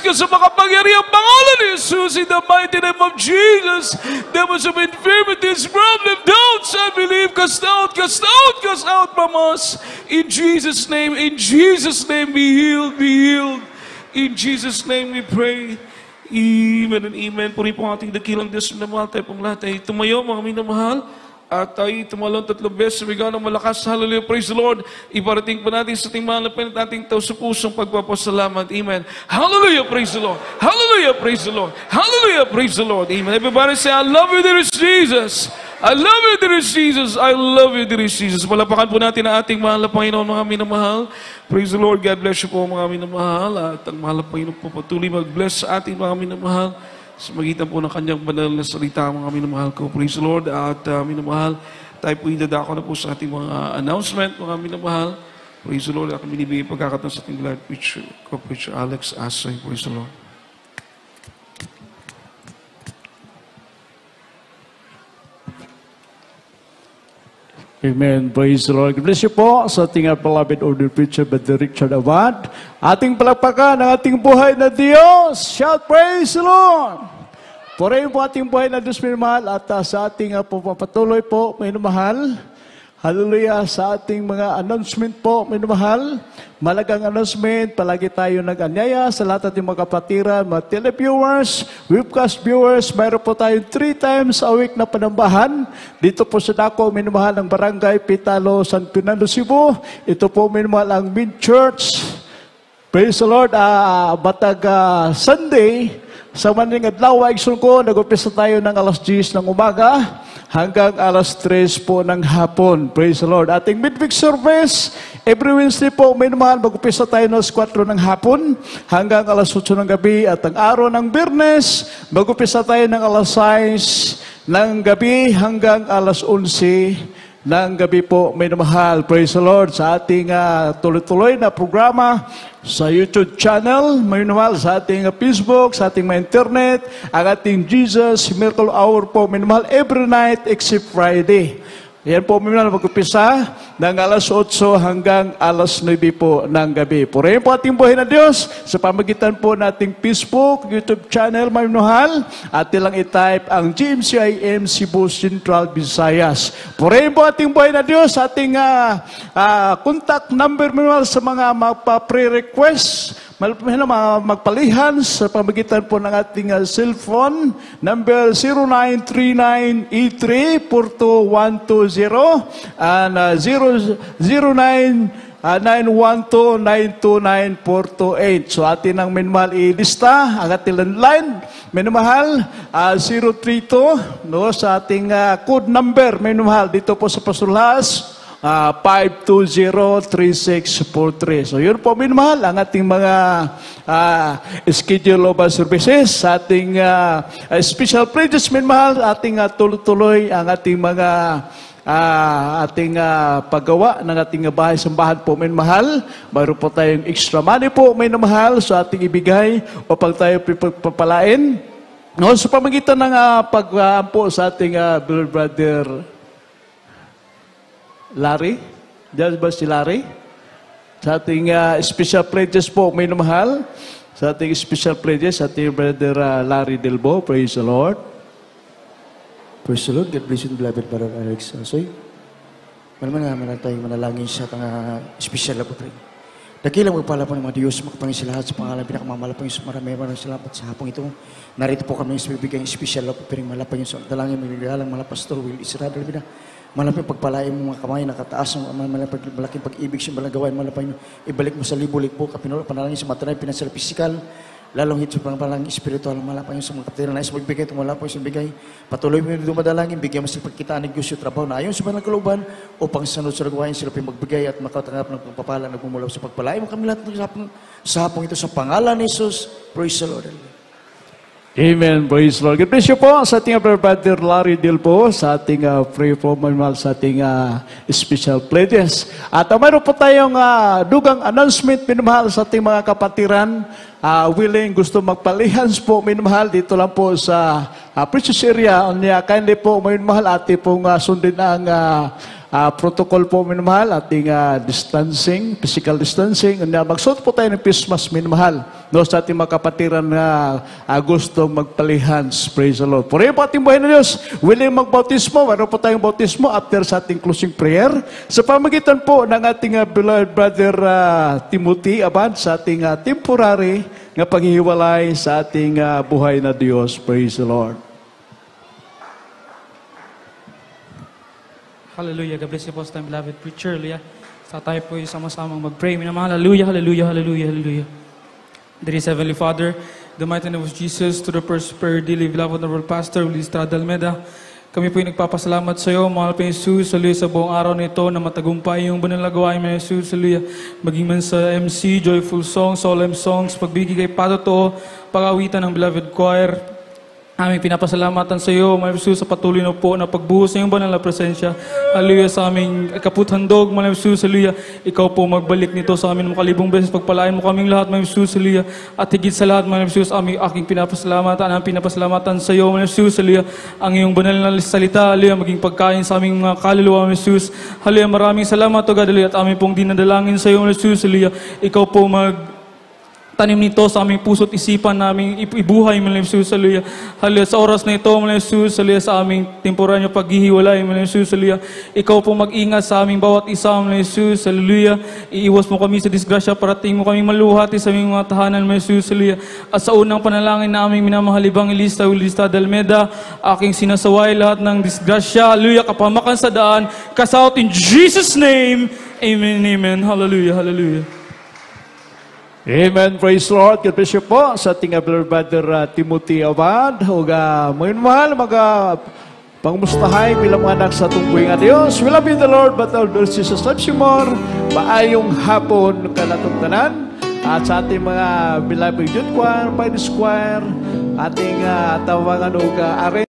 S2: ka sa makapangyarihang pangalan ni Jesus. In the mighty name of Jesus, demons of infirmities, problem, doubts, unbelief, cast out, cast out, cast out from us. In Jesus' name, in Jesus' name, be healed, be healed. In Jesus' name we pray. Amen and amen. Puri po ating dakilang Diyos, minamahal tayo pong lahat ay tumayo, mga minamahal. At tayo tumalon tatlong beses, sumigaw ng malakas. Hallelujah, praise the Lord. Iparating pa natin sa ating mahal na pinat ating tao sa pusong pagpapasalamat. Amen. Hallelujah, praise the Lord. Hallelujah, praise the Lord. Hallelujah, praise the Lord. Amen. Everybody say, I love you, dear Jesus. I love you, dear Jesus. I love you, dear Jesus. Palapakan po natin ang ating mahal na Panginoon, mga minamahal. Praise the Lord. God bless you po, mga minamahal. At ang mahal na Panginoon po patuloy mag-bless sa ating mga minamahal. Sa magitan po ng kanyang banal na salita, mga minamahal ko. Praise the Lord. At uh, minamahal, tayo po idadako na po sa ating mga announcement, mga minamahal. Praise the Lord. Ako binibigay pagkakataon sa ating glad preacher, co-preacher Alex Asoy. Praise the Lord.
S7: Amen. Praise the Lord. God bless you po sa ating beloved order preacher, Brother Richard Abad. Ating palakpakan ang ating buhay na Diyos. Shout, praise the Lord. Purihin po ating buhay na Diyos, minamahal, at uh, sa ating uh, patuloy po, minamahal. Hallelujah, sa ating mga announcement po, minamahal. Malagang announcement, palagi tayo nag-anyaya sa lahat ating mga kapatiran, mga televiewers, webcast viewers. Mayroon po tayo three times a week na panambahan. Dito po sa dako, minamahal, ng Barangay Pitalo, San Fernando, Cebu. Ito po, minamahal, ang Mid-Church. Praise the Lord, uh, batag uh, Sunday, sa maning adlaw, igsoon ko, nag-upisa tayo ng alas diyes ng umaga hanggang alas tres po ng hapon. Praise the Lord. Ating midweek service, every Wednesday po, may naman, mag-upisa tayo ng alas kwatro ng hapon hanggang alas otso ng gabi. At ang araw ng Biyernes, mag-upisa tayo ng alas sais ng gabi hanggang alas onse ng gabi po, may namahal. Praise the Lord. Sa ating uh, tuloy-tuloy na programa sa YouTube channel, may namahal, sa ating uh, Facebook, sa ating mga internet, ang ating Jesus Miracle Hour po, may namahal, every night except Friday. Yan po, may namahal, mag-upisa ng alas otso hanggang alas nuebe po ng gabi. Purihin po ating buhay na Diyos sa pamagitan po nating Facebook, YouTube channel, may namahal, at ilang i-type ang G M C I M Cebu Central Visayas. Purihin po ating buhay na Diyos sa ating uh, uh, contact number, may namahal, sa mga magpa-pre-request, malapit na magpalihan sa pamagitan po ng ating uh, cellphone, number zero nine three nine eight three four two one two zero and uh, zero nine nine one two nine two nine four two eight. So atin ang minimahal ilista, ang ating landline, minimahal uh, zero three two, no, sa ating uh, code number, minimahal dito po sa Pasulhas, Uh, five two zero three six four three. So yun po, minamahal, ang ating mga uh, schedule of services, sa ating uh, uh, special pledges, minamahal, ating uh, tuloy-tuloy ang ating mga uh, ating uh, paggawa ng ating uh, bahay sambahan po, minamahal. Mayroon po tayong extra money po, minamahal, sa ating ibigay o pag tayo pagpapalain. No, sa pamagitan ng uh, pag-ampo uh, sa ating uh, brother Larry, diyan ba si Larry? Sa ating uh, special pledges po, may namahal. Sa ating special pledges, sa ating brother uh, Larry Delbo. Praise the Lord.
S8: Praise the Lord. God bless you, beloved brother Alex Asoy. Malaman nga, malang tayong manalangin sa tanga special na po tayo. Dakilang magpala po ng mga Diyos, makapangin sa lahat sa pangalan, pinakamalapang yung marami, maraming salamat sa hapong ito. Narito po kami sa bibigay special na po, piring malapang yung sa dalangin, may nilalang mga pastor, Will Israel, Dalvina. Malapang pagpalain mo mga kamay, nakataas ng malapang malaking pag-ibig sa malang gawain, malapang ibalik mo sa libulik po, kapinulong panalangin sa maternal, pinansyal, pisikal, lalong hit sa panalangin espiritual, malapang yung sa mga kapatiran na isa magbigay, tumalapang yung sa bigay, patuloy mo yung dumadalangin, bigyan mo sa pagkitaan ng Diyos yung trabaho na ayon sa mga kaluban, upang sanod sa nagawain sila pa magbigay at makatanggap ng pagpapala, nagmumulaw sa pagpalain mo kami lahat ng sapong, sa hapong ito sa pangalan ni Jesus. Praise the Lord.
S7: Amen. Praise the Lord. God bless you po sa ating brother Larry Del po, sa ating uh, pray for manual, sa ating uh, special pledges. At uh, mayroon po tayong uh, dugang announcement, minamahal, sa ating mga kapatiran. Uh, willing, gusto magpalihans po, minamahal, dito lang po sa uh, Precious area. Niya, kindly po, minamahal, ati pong uh, sundin ang uh, uh, protocol po, minamahal, ating uh, distancing, physical distancing. And, uh, magsuot po tayo ng face mask, minamahal. No, sa ating mga kapatiran na uh, gusto magpalihans. Praise the Lord. Purihin po ating buhay na Diyos. Willing magbautismo, meron po tayong bautismo after sa ating closing prayer. Sa pamagitan po ng ating uh, beloved brother uh, Timothy Abad sa ating uh, temporary na paghihiwalay sa ating uh, buhay na Diyos. Praise the Lord.
S9: Hallelujah. God bless you po sa time, beloved preacher. Hallelujah. Sa tayo po sama-samang mag-pray. Minamahal. Hallelujah, hallelujah, hallelujah, hallelujah. Dear Heavenly Father, the mighty name of Jesus, to the first prayer, dearly beloved Honorable Pastor Luis Estrada Almeda, kami po yung nagpapasalamat sa iyo, mahal po Jesus, hallelujah, sa buong araw na ito na matagumpay yung banal na gawain mo, Jesus, hallelujah, maging man sa M C, joyful songs, solemn songs, pagbigay kay patotoo, pag-awitan ng beloved choir. Aming pinapasalamatan sa iyo, Malayang Jesus, sa patuloy na po na pagbuhos ng iyong banal na presensya. Hallelujah, sa aming kaputhandog, Malayang Jesus, hallelujah. Ikaw po magbalik nito sa amin makalibong beses. Pagpalain mo kaming lahat, Malayang Jesus, hallelujah. At higit sa lahat, Malayang Jesus, aming aking pinapasalamatan, ang pinapasalamatan sa iyo, Malayang Jesus, hallelujah. Ang iyong banal na salita, hallelujah, maging pagkain sa aming mga kaluluwa, Malayang Jesus. Hallelujah, maraming salamat, O God, hallelujah. At aming pong dinadalangin sa iyo, Malayang Jesus, hallelujah. Ikaw po mag tanim nito sa aming puso't isipan namin ibuhay, Malayang Jesus, hallelujah. Hallelujah, sa oras na ito, Malayang Jesus, hallelujah, sa aming temporaryo paghihiwalay, Malayang Jesus, hallelujah. Ikaw po mag-ingat sa aming bawat isa, Malayang Jesus, hallelujah. Iiwas mo kami sa disgrasya, parating mo kami maluhati sa aming mga tahanan, Malayang Jesus, hallelujah. At sa unang panalangin na aming minamahal Evangelista Luis Estrada Almeda, aking sinasaway lahat ng disgrasya, hallelujah, kapamakan sa daan, cast out in Jesus' name, amen, amen, hallelujah, hallelujah.
S7: Amen. Praise the Lord. God bless you po sa ating beloved brother uh, Timothy Abad. Huwag uh, mga mahal, mga pangmustahay bilang mga anak sa tunggoy nga Diyos. We love you the Lord, but our Lord Jesus loves you more. Maayong hapon kanatong tanan. At sa ating mga beloved youth choir, Pines choir, ating uh, tawangan o uh,